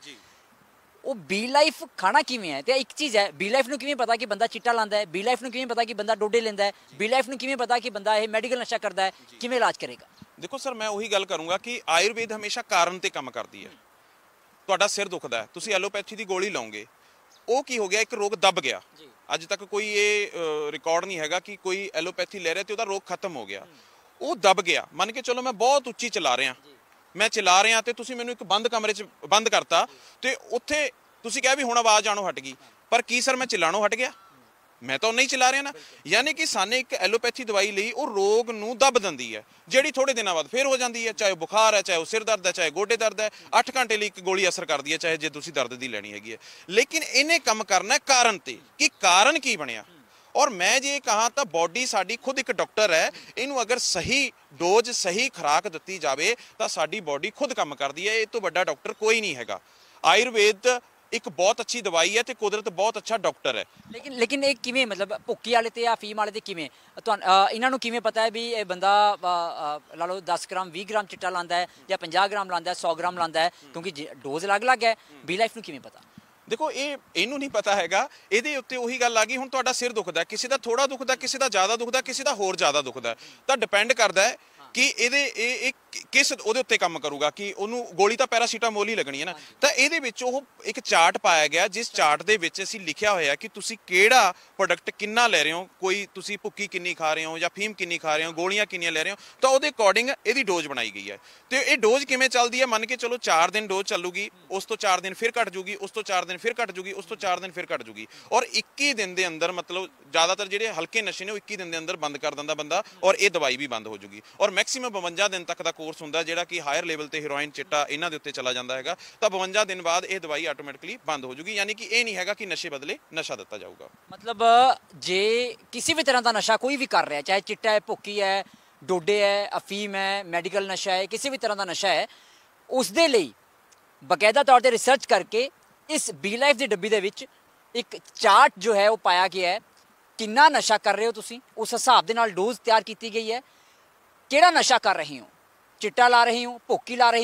ਉਹ ਬੀ ਲਾਈਫ ਖਾਣਾ ਕਿਵੇਂ ਹੈ? ਤੇ ਇੱਕ ਚੀਜ਼ ਹੈ, ਬੀ ਲਾਈਫ ਨੂੰ ਕਿਵੇਂ ਪਤਾ ਕਿ ਬੰਦਾ ਚਿੱਟਾ ਲਾਂਦਾ ਹੈ? ਬੀ ਲਾਈਫ ਨੂੰ ਕਿਵੇਂ ਪਤਾ ਕਿ ਬੰਦਾ ਡੋਡੇ ਲੈਂਦਾ ਹੈ? ਬੀ ਲਾਈਫ ਨੂੰ ਕਿਵੇਂ ਪਤਾ ਕਿ ਬੰਦਾ ਇਹ ਮੈਡੀਕਲ ਨਸ਼ਾ ਕਰਦਾ ਹੈ? ਕਿਵੇਂ ਇਲਾਜ ਕਰੇਗਾ? ਦੇਖੋ ਸਰ, ਮੈਂ ਉਹੀ ਗੱਲ ਕਰੂੰਗਾ ਕਿ ਆਯੁਰਵੇਦ ਹਮੇਸ਼ਾ ਕਾਰਨ ਤੇ ਕੰਮ ਕਰਦੀ ਹੈ। ਤੁਹਾਡਾ ਸਿਰ ਦੁਖਦਾ ਹੈ, ਤੁਸੀਂ ਐਲੋਪੈਥੀ ਦੀ ਗੋਲੀ ਲਾਓਗੇ, ਉਹ ਕੀ ਹੋ ਗਿਆ? ਇੱਕ ਰੋਗ ਦੱਬ ਗਿਆ। ਅੱਜ ਤੱਕ ਕੋਈ ਇਹ ਰਿਕਾਰਡ ਨਹੀਂ ਹੈਗਾ ਕਿ ਕੋਈ ਐਲੋਪੈਥੀ ਲੈ ਰਿਹਾ ਤੇ ਉਹਦਾ ਰੋਗ ਖਤਮ ਹੋ ਗਿਆ। ਉਹ ਦੱਬ ਗਿਆ। ਮੰਨ ਕੇ ਚਲੋ ਮੈਂ ਬਹੁਤ ਉੱਚੀ ਚਲਾ ਰਿਹਾ, ਮੈਂ ਚਲਾ ਰਿਹਾ ਤੇ ਤੁਸੀਂ ਮੈਨੂੰ ਇੱਕ ਬੰਦ ਕਮਰੇ 'ਚ ਬੰਦ ਕਰਤਾ ਤੇ ਉੱਥੇ ਤੁਸੀਂ ਕਿਹਾ ਵੀ ਹੁਣ ਆਵਾਜ਼ ਆਣੋਂ ਹਟ ਗਈ, ਪਰ ਕੀ ਸਰ ਮੈਂ ਚਲਾਣੋਂ ਹਟ ਗਿਆ? ਮੈਂ ਤਾਂ ਨਹੀਂ ਚਲਾ ਰਿਹਾ ਨਾ। ਯਾਨੀ ਕਿ ਸਾਨੇ ਇੱਕ ਐਲੋਪੈਥੀ ਦਵਾਈ ਲਈ ਉਹ ਰੋਗ ਨੂੰ ਦੱਬ ਦਿੰਦੀ ਹੈ, ਜਿਹੜੀ ਥੋੜੇ ਦਿਨਾਂ ਬਾਅਦ ਫਿਰ ਹੋ ਜਾਂਦੀ ਹੈ। ਚਾਹੇ ਬੁਖਾਰ ਹੈ, ਚਾਹੇ ਉਹ ਸਿਰ ਦਰਦ ਹੈ, ਚਾਹੇ ਗੋਡੇ ਦਰਦ ਹੈ, ਅੱਠ ਘੰਟੇ ਲਈ ਇੱਕ ਗੋਲੀ ਅਸਰ ਕਰਦੀ ਹੈ, ਚਾਹੇ ਜੇ ਤੁਸੀਂ ਦਰਦ ਦੀ ਲੈਣੀ ਹੈਗੀ ਹੈ। ਲੇਕਿਨ ਇਹਨੇ ਕੰਮ ਕਰਨਾ ਕਾਰਨ ਤੇ, ਕਿ ਕਾਰਨ ਕੀ ਬਣਿਆ। ਔਰ ਮੈਂ ਜੇ ਕਹਾਂ ਤਾਂ ਬੋਡੀ ਸਾਡੀ ਖੁਦ ਇੱਕ ਡਾਕਟਰ ਹੈ, ਇਹਨੂੰ ਅਗਰ ਸਹੀ ਡੋਜ਼, ਸਹੀ ਖੁਰਾਕ ਦਿੱਤੀ ਜਾਵੇ ਤਾਂ ਸਾਡੀ ਬੋਡੀ ਖੁਦ ਕੰਮ ਕਰਦੀ ਹੈ। ਇਹ ਤੋਂ ਵੱਡਾ ਡਾਕਟਰ ਕੋਈ ਨਹੀਂ ਹੈਗਾ। ਆਯੁਰਵੇਦ ਇੱਕ ਬਹੁਤ ਅੱਛੀ ਦਵਾਈ ਹੈ ਤੇ ਕੁਦਰਤ ਬਹੁਤ ਅੱਛਾ ਡਾਕਟਰ ਹੈ। ਲੇਕਿਨ ਲੇਕਿਨ ਇਹ ਕਿਵੇਂ, ਮਤਲਬ ਭੁੱਕੀ ਵਾਲੇ ਤੇ ਅਫੀਮ ਵਾਲੇ ਤੇ ਕਿਵੇਂ ਤੁਹਾਨੂੰ ਇਹਨਾਂ ਨੂੰ ਕਿਵੇਂ ਪਤਾ ਹੈ ਵੀ ਇਹ ਬੰਦਾ ਲਾ ਲਓ ਦਸ ਗ੍ਰਾਮ ਵੀਹ ਗ੍ਰਾਮ ਚਿੱਟਾ ਲਾਂਦਾ ਹੈ ਜਾਂ ਪੰਜਾਹ ਗ੍ਰਾਮ ਲਾਂਦਾ ਹੈ, ਸੌ ਗ੍ਰਾਮ ਲਾਂਦਾ ਹੈ, ਕਿਉਂਕਿ ਡੋਜ਼ ਅਲੱਗ-ਅਲੱਗ ਹੈ। ਬੀ ਲਾਈਫ ਨੂੰ ਕਿਵੇਂ ਪਤਾ? ਦੇਖੋ, ਇਹ ਇਹਨੂੰ ਨਹੀਂ ਪਤਾ ਹੈਗਾ। ਇਹਦੇ ਉੱਤੇ ਉਹੀ ਗੱਲ ਆ ਗਈ, ਹੁਣ ਤੁਹਾਡਾ ਸਿਰ ਦੁਖਦਾ, ਕਿਸੇ ਦਾ ਥੋੜਾ ਦੁਖਦਾ, ਕਿਸੇ ਦਾ ਜ਼ਿਆਦਾ ਦੁਖਦਾ, ਕਿਸੇ ਦਾ ਹੋਰ ਜ਼ਿਆਦਾ ਦੁਖਦਾ, ਤਾਂ ਡਿਪੈਂਡ ਕਰਦਾ ਹੈ ਕਿ ਇਹਦੇ ਇਹ ਕਿਸ ਉਹਦੇ ਉੱਤੇ ਕੰਮ ਕਰੂਗਾ। ਕਿ ਉਹਨੂੰ ਗੋਲੀ ਤਾਂ ਪੈਰਾਸੀਟਾਮੋਲ ਹੀ ਲੱਗਣੀ ਹੈ ਨਾ। ਤਾਂ ਇਹਦੇ ਵਿੱਚ ਉਹ ਇੱਕ ਚਾਰਟ ਪਾਇਆ ਗਿਆ, ਜਿਸ ਚਾਰਟ ਦੇ ਵਿੱਚ ਅਸੀਂ ਲਿਖਿਆ ਹੋਇਆ ਕਿ ਤੁਸੀਂ ਕਿਹੜਾ ਪ੍ਰੋਡਕਟ ਕਿੰਨਾ ਲੈ ਰਹੇ ਹੋ, ਕੋਈ ਤੁਸੀਂ ਭੁੱਕੀ ਕਿੰਨੀ ਖਾ ਰਹੇ ਹੋ ਜਾਂ ਫੀਮ ਕਿੰਨੀ ਖਾ ਰਹੇ ਹੋ, ਗੋਲੀਆਂ ਕਿੰਨੀਆਂ ਲੈ ਰਹੇ ਹੋ, ਤਾਂ ਉਹਦੇ ਅਕੋਰਡਿੰਗ ਇਹਦੀ ਡੋਜ਼ ਬਣਾਈ ਗਈ ਹੈ। ਤੇ ਇਹ ਡੋਜ਼ ਕਿਵੇਂ ਚੱਲਦੀ ਹੈ? ਮੰਨ ਕੇ ਚਲੋ ਚਾਰ ਦਿਨ ਡੋਜ਼ ਚੱਲੂਗੀ, ਉਸ ਤੋਂ ਚਾਰ ਦਿਨ ਫਿਰ ਘਟ ਜੂਗੀ, ਉਸ ਤੋਂ ਚਾਰ ਦਿਨ ਫਿਰ ਘਟ ਜੂਗੀ, ਉਸ ਤੋਂ ਚਾਰ ਦਿਨ ਫਿਰ ਘਟ ਜੂਗੀ। ਔਰ ਇੱਕੀ ਦਿਨ ਦੇ ਅੰਦਰ, ਮਤਲਬ ਜ਼ਿਆਦਾਤਰ ਜਿਹੜੇ ਹਲਕੇ ਨਸ਼ੇ ਨੇ ਉਹ ਇੱਕੀ ਦਿਨ ਦੇ ਅੰਦਰ ਬੰਦ ਕਰ ਦਿੰਦਾ ਬੰਦਾ, ਔਰ ਇਹ ਦਵਾਈ ਵੀ ਬੰਦ ਹੋ ਜੂਗੀ। ਔਰ ਮੈਕਸਿਮਮ ਬਵੰਜਾ ਦਿਨ ਤੱਕ ਦਾ ਕੋਰਸ ਹੁੰਦਾ, ਜਿਹੜਾ ਕਿ ਹਾਇਰ ਲੈਵਲ ਤੇ ਹੈਰੋਇਨ, ਚਿੱਟਾ ਇਹਨਾਂ ਦੇ ਉੱਤੇ ਚਲਾ ਜਾਂਦਾ ਹੈਗਾ। ਤਾਂ ਬਵੰਜਾ ਦਿਨ ਬਾਅਦ ਇਹ ਦਵਾਈ ਆਟੋਮੈਟਿਕਲੀ ਬੰਦ ਹੋ ਜੂਗੀ। ਯਾਨੀ ਕਿ ਇਹ ਨਹੀਂ ਹੈਗਾ ਕਿ ਨਸ਼ੇ ਬਦਲੇ ਨਸ਼ਾ ਦਿੱਤਾ ਜਾਊਗਾ। ਮਤਲਬ ਜੇ ਕਿਸੇ ਵੀ ਤਰ੍ਹਾਂ ਦਾ ਨਸ਼ਾ ਕੋਈ ਵੀ ਕਰ ਰਿਹਾ, ਚਾਹੇ ਚਿੱਟਾ ਹੈ, ਭੁੱਕੀ ਹੈ, ਡੋਡੇ ਹੈ, ਅਫੀਮ ਹੈ, ਮੈਡੀਕਲ ਨਸ਼ਾ ਹੈ, ਕਿਸੇ ਵੀ ਤਰ੍ਹਾਂ ਦਾ ਨਸ਼ਾ ਹੈ, ਉਸ ਦੇ ਲਈ ਬਕਾਇਦਾ ਤੌਰ ਤੇ ਰਿਸਰਚ ਕਰਕੇ ਇਸ ਬੀ ਲਾਈਫ ਦੀ ਡੱਬੀ ਦੇ ਵਿੱਚ ਇੱਕ ਚਾਰਟ ਜੋ ਹੈ ਉਹ ਪਾਇਆ ਗਿਆ ਹੈ। ਕਿੰਨਾ ਨਸ਼ਾ ਕਰ ਰਹੇ ਹੋ ਤੁਸੀਂ, ਉਸ ਹਿਸਾਬ ਦੇ ਨਾਲ ਡੋਜ਼ ਤਿਆਰ ਕੀਤੀ ਗਈ ਹੈ। ਕਿਹੜਾ ਨਸ਼ਾ ਕਰ ਰਹੇ ਹੋ, ਚਿੱਟਾ ਲਾ ਰਹੇ ਹੋ, ਭੁੱਕੀ ਲਾ ਰਹੇ ਹੋ,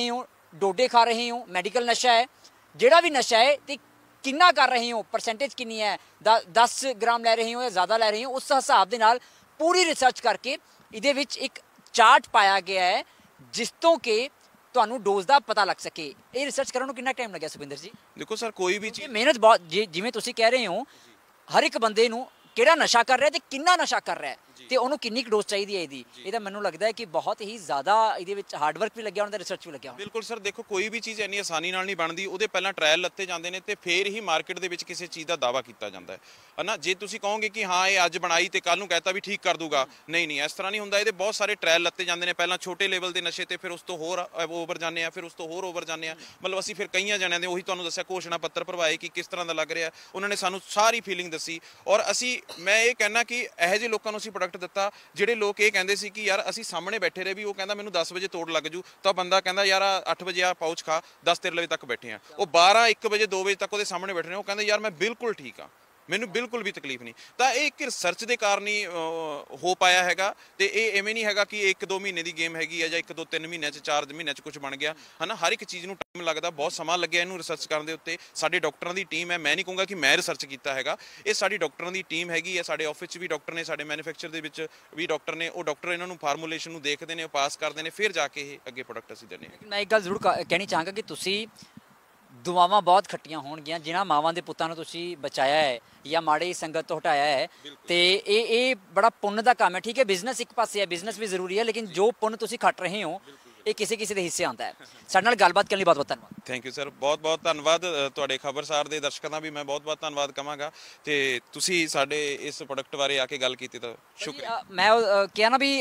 ਡੋਡੇ ਖਾ ਰਹੇ ਹੋ, ਮੈਡੀਕਲ ਨਸ਼ਾ ਹੈ, ਜਿਹੜਾ ਵੀ ਨਸ਼ਾ ਹੈ ਤੇ ਕਿੰਨਾ ਕਰ ਰਹੇ ਹੋ, ਪਰਸੈਂਟੇਜ ਕਿੰਨੀ ਹੈ, ਦਸ ਗ੍ਰਾਮ ਲੈ ਰਹੇ ਹੋ ਜਾਂ ਜ਼ਿਆਦਾ ਲੈ ਰਹੇ ਹੋ, ਉਸ ਹਿਸਾਬ ਦੇ ਨਾਲ ਪੂਰੀ ਰਿਸਰਚ ਕਰਕੇ ਇਹਦੇ ਵਿੱਚ ਇੱਕ ਚਾਰਟ ਪਾਇਆ ਗਿਆ ਹੈ ਜਿਸ ਤੋਂ ਕਿ ਤੁਹਾਨੂੰ ਡੋਜ਼ ਦਾ ਪਤਾ ਲੱਗ ਸਕੇ। ਇਹ ਰਿਸਰਚ ਕਰਨ ਨੂੰ ਕਿੰਨਾ ਟਾਈਮ ਲੱਗਿਆ ਸੁਖਵਿੰਦਰ ਜੀ? ਦੇਖੋ ਸਰ, ਕੋਈ ਵੀ ਚੀਜ਼ ਮਿਹਨਤ ਬਹੁਤ, ਜਿਵੇਂ ਤੁਸੀਂ ਕਹਿ ਰਹੇ ਹੋ ਹਰ ਇੱਕ ਬੰਦੇ ਨੂੰ ਕਿਹੜਾ ਨਸ਼ਾ ਕਰ ਰਿਹਾ ਤੇ ਕਿੰਨਾ ਨਸ਼ਾ ਕਰ ਰਿਹਾ ਤੇ ਉਹਨੂੰ ਕਿੰਨੀ ਕੁ ਡੋਜ਼ ਚਾਹੀਦੀ ਹੈ ਇਹਦੀ, ਇਹਦਾ ਮੈਨੂੰ ਲੱਗਦਾ ਹੈ ਕਿ ਬਹੁਤ ਹੀ ਜ਼ਿਆਦਾ ਇਹਦੇ ਵਿੱਚ ਹਾਰਡ ਵਰਕ ਵੀ ਲੱਗਿਆ ਹੁੰਦਾ, ਰਿਸਰਚ ਵੀ ਲੱਗਿਆ ਹੁੰਦਾ। ਬਿਲਕੁਲ ਸਰ, ਦੇਖੋ ਕੋਈ ਵੀ ਚੀਜ਼ ਇੰਨੀ ਆਸਾਨੀ ਨਾਲ ਨਹੀਂ ਬਣਦੀ, ਉਹਦੇ ਪਹਿਲਾਂ ਟ੍ਰਾਇਲ ਲੱਤੇ ਜਾਂਦੇ ਨੇ ਤੇ ਫਿਰ ਹੀ ਮਾਰਕੀਟ ਦੇ ਵਿੱਚ ਕਿਸੇ ਚੀਜ਼ ਦਾ ਦਾਅਵਾ ਕੀਤਾ ਜਾਂਦਾ ਹੈ ਹਨਾ। ਜੇ ਤੁਸੀਂ ਕਹੋਗੇ ਕਿ ਹਾਂ ਇਹ ਅੱਜ ਬਣਾਈ ਤੇ ਕੱਲ ਨੂੰ ਕਹਤਾ ਵੀ ਠੀਕ ਕਰ ਦੂਗਾ, ਨਹੀਂ ਨਹੀਂ ਇਸ ਤਰ੍ਹਾਂ ਨਹੀਂ ਹੁੰਦਾ। ਇਹਦੇ ਬਹੁਤ ਸਾਰੇ ਟ੍ਰਾਇਲ ਲੱਤੇ ਜਾਂਦੇ ਨੇ, ਪਹਿਲਾਂ ਛੋਟੇ ਲੈਵਲ ਦੇ ਨਸ਼ੇ ਤੇ ਫਿਰ ਉਸ ਤੋਂ ਹੋਰ ਓਵਰ ਜਾਂਦੇ ਆ, ਫਿਰ ਉਸ ਤੋਂ ਹੋਰ ਓਵਰ ਜਾਂਦੇ ਆ। ਮਤਲਬ ਅਸੀਂ ਫਿਰ ਕਈਆਂ ਜਣਿਆਂ ਦੇ ਉਹੀ ਤੁਹਾਨੂੰ ਦੱਸਿਆ ਘੋਸ਼ਣਾ ਪੱਤਰ ਭਰਵਾਏ ਕਿ ਕਿਸ ਤਰ੍ਹਾਂ ਦਾ ਲੱਗ ਰਿਹਾ, ਉਹਨਾਂ ਨੇ ਸਾਨੂੰ ਸਾਰੀ ਫੀਲਿੰਗ ਦੱਸੀ। ਔਰ ਅਸੀਂ ਮੈਂ ਇਹ ਕਹਿਣਾ ਕਿ ਇਹੋ ਜਿਹੇ ਲੋਕਾਂ ਨੂੰ ਅਸੀਂ ਪ੍ਰੋਡਕਟ ਦਿੱਤਾ ਜਿਹੜੇ ਲੋਕ ਇਹ ਕਹਿੰਦੇ ਸੀ ਕਿ ਯਾਰ ਅਸੀਂ ਸਾਹਮਣੇ ਬੈਠੇ ਰਹੇ ਵੀ ਉਹ ਕਹਿੰਦਾ ਮੈਨੂੰ ਦਸ ਵਜੇ ਤੋੜ ਲੱਗ ਜੂ, ਤਾਂ ਬੰਦਾ ਕਹਿੰਦਾ ਯਾਰ ਅੱਠ ਵਜੇ ਆ ਪਾਊਚ ਖਾ, ਦਸ ਤੇਰੇ ਵਜੇ ਤੱਕ ਬੈਠੇ ਆ, ਉਹ ਬਾਰਾਂ ਇੱਕ ਵਜੇ ਦੋ ਵਜੇ ਤੱਕ ਉਹਦੇ ਸਾਹਮਣੇ ਬੈਠੇ ਨੇ, ਉਹ ਕਹਿੰਦਾ ਯਾਰ ਮੈਂ ਬਿਲਕੁਲ ਠੀਕ ਆ, ਮੈਨੂੰ ਬਿਲਕੁਲ ਵੀ ਤਕਲੀਫ ਨਹੀਂ। ਤਾਂ ਇਹ ਇੱਕ ਰਿਸਰਚ ਦੇ ਕਾਰਨ ਹੀ ਹੋ ਪਾਇਆ ਹੈਗਾ ਤੇ ਇਹ ਐਵੇਂ ਨਹੀਂ ਹੈਗਾ ਕਿ ਇੱਕ ਦੋ ਮਹੀਨੇ ਦੀ ਗੇਮ ਹੈਗੀ ਹੈ ਜਾਂ ਇੱਕ ਦੋ ਤਿੰਨ ਮਹੀਨਿਆਂ 'ਚ ਚਾਰ ਮਹੀਨਿਆਂ 'ਚ ਕੁਝ ਬਣ ਗਿਆ ਹਨਾ। ਹਰ ਇੱਕ ਚੀਜ਼ ਨੂੰ ਟਾਈਮ ਲੱਗਦਾ, ਬਹੁਤ ਸਮਾਂ ਲੱਗਿਆ ਇਹਨੂੰ ਰਿਸਰਚ ਕਰਨ ਦੇ ਉੱਤੇ। ਸਾਡੇ ਡਾਕਟਰਾਂ ਦੀ ਟੀਮ ਹੈ, ਮੈਂ ਨਹੀਂ ਕਹੂੰਗਾ ਕਿ ਮੈਂ ਰਿਸਰਚ ਕੀਤਾ ਹੈਗਾ, ਇਹ ਸਾਡੀ ਡਾਕਟਰਾਂ ਦੀ ਟੀਮ ਹੈਗੀ ਹੈ। ਸਾਡੇ ਆਫਿਸ 'ਚ ਵੀ ਡਾਕਟਰ ਨੇ, ਸਾਡੇ ਮੈਨੂਫੈਕਚਰ ਦੇ ਵਿੱਚ ਵੀ ਡਾਕਟਰ ਨੇ, ਉਹ ਡਾਕਟਰ ਇਹਨਾਂ ਨੂੰ ਫਾਰਮੂਲੇਸ਼ਨ ਨੂੰ ਦੇਖਦੇ ਨੇ, ਪਾਸ ਕਰਦੇ ਨੇ, ਫਿਰ ਜਾ ਕੇ ਇਹ ਅੱਗੇ ਪ੍ਰੋਡਕਟ ਅਸੀਂ ਦਿੰਦੇ ਹਾਂ। ਮੈਂ ਇੱਕ ਗੱਲ ਜ਼ਰੂਰ ਕਹਿਣੀ ਚਾਹਾਂਗਾ ਕਿ ਤੁਸੀਂ ਦੁਆਵਾਂ ਬਹੁਤ ਖੱਟੀਆਂ ਹੋਣਗੀਆਂ ਜਿਨ੍ਹਾਂ ਮਾਵਾਂ ਦੇ ਪੁੱਤਾਂ ਨੂੰ ਤੁਸੀਂ ਬਚਾਇਆ ਹੈ ਜਾਂ ਮਾੜੀ ਸੰਗਤ ਤੋਂ ਹਟਾਇਆ ਹੈ, ਤੇ ਇਹ ਇਹ ਬੜਾ ਪੁੰਨ ਦਾ ਕੰਮ ਹੈ। ਠੀਕ ਹੈ, ਬਿਜ਼ਨਸ ਇੱਕ ਪਾਸੇ ਹੈ, ਬਿਜ਼ਨਸ ਵੀ ਜ਼ਰੂਰੀ ਹੈ, ਲੇਕਿਨ ਜੋ ਪੁੰਨ ਤੁਸੀਂ ਖੱਟ ਰਹੇ ਹੋ ਇਹ ਕਿਸੇ ਕਿਸੇ ਦੇ ਹਿੱਸੇ ਆਉਂਦਾ ਹੈ। ਸਾਡੇ ਨਾਲ ਗੱਲਬਾਤ ਕਰਨ ਲਈ ਬਹੁਤ ਬਹੁਤ ਧੰਨਵਾਦ। ਥੈਂਕ ਯੂ ਸਰ, ਬਹੁਤ ਬਹੁਤ ਧੰਨਵਾਦ। ਤੁਹਾਡੇ ਖਬਰਸਾਰ ਦੇ ਦਰਸ਼ਕਾਂ ਦਾ ਵੀ ਮੈਂ ਬਹੁਤ ਬਹੁਤ ਧੰਨਵਾਦ ਕਹਾਂਗਾ ਤੇ ਤੁਸੀਂ ਸਾਡੇ ਇਸ ਪ੍ਰੋਡਕਟ ਬਾਰੇ ਆ ਕੇ ਗੱਲ ਕੀਤੀ ਤਾਂ ਸ਼ੁਕਰੀਆ। ਮੈਂ ਕਿਹਾ ਨਾ ਵੀ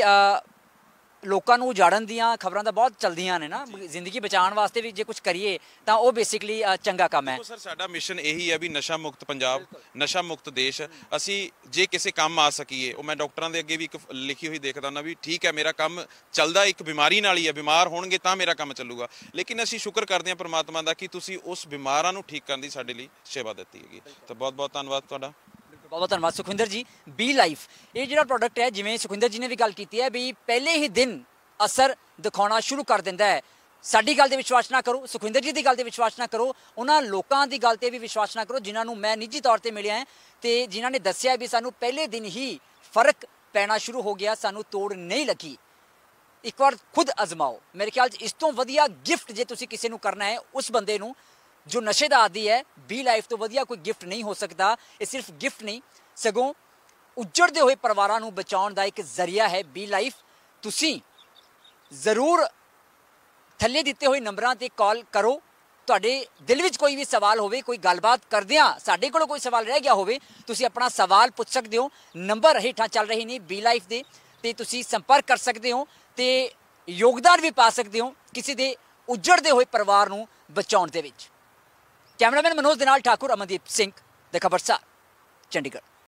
ਲੋਕਾਂ ਨੂੰ ਉਜਾੜਨ ਦੀਆਂ ਖਬਰਾਂ ਤਾਂ ਬਹੁਤ ਚਲਦੀਆਂ ਨੇ ਨਾ, ਜ਼ਿੰਦਗੀ ਬਚਾਉਣ ਵਾਸਤੇ ਵੀ ਜੇ ਕੁਝ ਕਰੀਏ ਤਾਂ ਉਹ ਬੇਸਿਕਲੀ ਚੰਗਾ ਕੰਮ ਹੈ। ਸਰ ਸਾਡਾ ਮਿਸ਼ਨ ਇਹੀ ਹੈ ਵੀ ਨਸ਼ਾ ਮੁਕਤ ਪੰਜਾਬ, ਨਸ਼ਾ ਮੁਕਤ ਦੇਸ਼। ਅਸੀਂ ਜੇ ਕਿਸੇ ਕੰਮ ਆ ਸਕੀਏ, ਉਹ ਮੈਂ ਡਾਕਟਰਾਂ ਦੇ ਅੱਗੇ ਵੀ ਇੱਕ ਲਿਖੀ ਹੋਈ ਦੇਖਦਾ ਹੁੰਦਾ ਵੀ ਠੀਕ ਹੈ ਮੇਰਾ ਕੰਮ ਚੱਲਦਾ ਇੱਕ ਬਿਮਾਰੀ ਨਾਲ ਹੀ ਹੈ, ਬਿਮਾਰ ਹੋਣਗੇ ਤਾਂ ਮੇਰਾ ਕੰਮ ਚੱਲੂਗਾ, ਲੇਕਿਨ ਅਸੀਂ ਸ਼ੁਕਰ ਕਰਦੇ ਹਾਂ ਪ੍ਰਮਾਤਮਾ ਦਾ ਕਿ ਤੁਸੀਂ ਉਸ ਬਿਮਾਰਾਂ ਨੂੰ ਠੀਕ ਕਰਨ ਦੀ ਸਾਡੇ ਲਈ ਸੇਵਾ ਦਿੱਤੀ ਹੈਗੀ। ਤਾਂ ਬਹੁਤ ਬਹੁਤ ਧੰਨਵਾਦ ਤੁਹਾਡਾ। ਬਹੁਤ ਬਹੁਤ ਧੰਨਵਾਦ ਸੁਖਵਿੰਦਰ ਜੀ। ਬੀ ਲਾਈਫ ਇਹ ਜਿਹੜਾ ਪ੍ਰੋਡਕਟ ਹੈ, ਜਿਵੇਂ ਸੁਖਵਿੰਦਰ ਜੀ ਨੇ ਵੀ ਗੱਲ ਕੀਤੀ ਹੈ ਵੀ ਪਹਿਲੇ ਹੀ ਦਿਨ ਅਸਰ ਦਿਖਾਉਣਾ ਸ਼ੁਰੂ ਕਰ ਦਿੰਦਾ ਹੈ। ਸਾਡੀ ਗੱਲ ਤੇ ਵਿਸ਼ਵਾਸ ਨਾ ਕਰੋ, ਸੁਖਵਿੰਦਰ ਜੀ ਦੀ ਗੱਲ ਤੇ ਵਿਸ਼ਵਾਸ ਨਾ ਕਰੋ, ਉਹਨਾਂ ਲੋਕਾਂ ਦੀ ਗੱਲ ਤੇ ਵੀ ਵਿਸ਼ਵਾਸ ਨਾ ਕਰੋ ਜਿਨ੍ਹਾਂ ਨੂੰ ਮੈਂ ਨਿੱਜੀ ਤੌਰ ਤੇ ਮਿਲਿਆ ਹੈ ਤੇ ਜਿਨ੍ਹਾਂ ਨੇ ਦੱਸਿਆ ਵੀ ਸਾਨੂੰ ਪਹਿਲੇ ਦਿਨ ਹੀ ਫਰਕ ਪੈਣਾ ਸ਼ੁਰੂ ਹੋ ਗਿਆ, ਸਾਨੂੰ ਤੋੜ ਨਹੀਂ ਲੱਗੀ। ਇੱਕ ਵਾਰ ਖੁਦ ਅਜ਼ਮਾਓ। ਮੇਰੇ ਖਿਆਲ 'ਚ ਇਸ ਤੋਂ ਵਧੀਆ ਗਿਫਟ ਜੇ ਤੁਸੀਂ ਕਿਸੇ ਨੂੰ ਕਰਨਾ ਹੈ ਉਸ ਬੰਦੇ ਨੂੰ ਜੋ ਨਸ਼ੇ ਦਾ ਆਦੀ ਹੈ, ਬੀ ਲਾਈਫ ਤੋਂ ਵਧੀਆ ਕੋਈ ਗਿਫਟ ਨਹੀਂ ਹੋ ਸਕਦਾ। ਇਹ ਸਿਰਫ ਗਿਫਟ ਨਹੀਂ ਸਗੋਂ ਉੱਜੜਦੇ ਹੋਏ ਪਰਿਵਾਰਾਂ ਨੂੰ ਬਚਾਉਣ ਦਾ ਇੱਕ ਜ਼ਰੀਆ ਹੈ ਬੀ ਲਾਈਫ। ਤੁਸੀਂ ਜ਼ਰੂਰ ਥੱਲੇ ਦਿੱਤੇ ਹੋਏ ਨੰਬਰਾਂ ਤੇ ਕਾਲ ਕਰੋ। ਤੁਹਾਡੇ ਦਿਲ ਵਿੱਚ ਕੋਈ ਵੀ ਸਵਾਲ ਹੋਵੇ, ਕੋਈ ਗੱਲਬਾਤ ਕਰਦਿਆਂ ਸਾਡੇ ਕੋਲੋਂ ਕੋਈ ਸਵਾਲ ਰਹਿ ਗਿਆ ਹੋਵੇ, ਤੁਸੀਂ ਆਪਣਾ ਸਵਾਲ ਪੁੱਛ ਸਕਦੇ ਹੋ। ਨੰਬਰ ਹੇਠਾਂ ਚੱਲ ਰਹੇ ਨੇ ਬੀ ਲਾਈਫ ਦੇ, ਤੇ ਤੁਸੀਂ ਸੰਪਰਕ ਕਰ ਸਕਦੇ ਹੋ ਤੇ ਯੋਗਦਾਨ ਵੀ ਪਾ ਸਕਦੇ ਹੋ ਕਿਸੇ ਦੇ ਉੱਜੜਦੇ ਹੋਏ ਪਰਿਵਾਰ ਨੂੰ ਬਚਾਉਣ ਦੇ ਵਿੱਚ। ਕੈਮਰਾਮੈਨ ਮਨੋਜ ਦੇ ਨਾਲ ਠਾਕੁਰ, ਅਮਨਦੀਪ ਸਿੰਘ, ਦ ਖਬਰਸਾਰ, ਚੰਡੀਗੜ੍ਹ।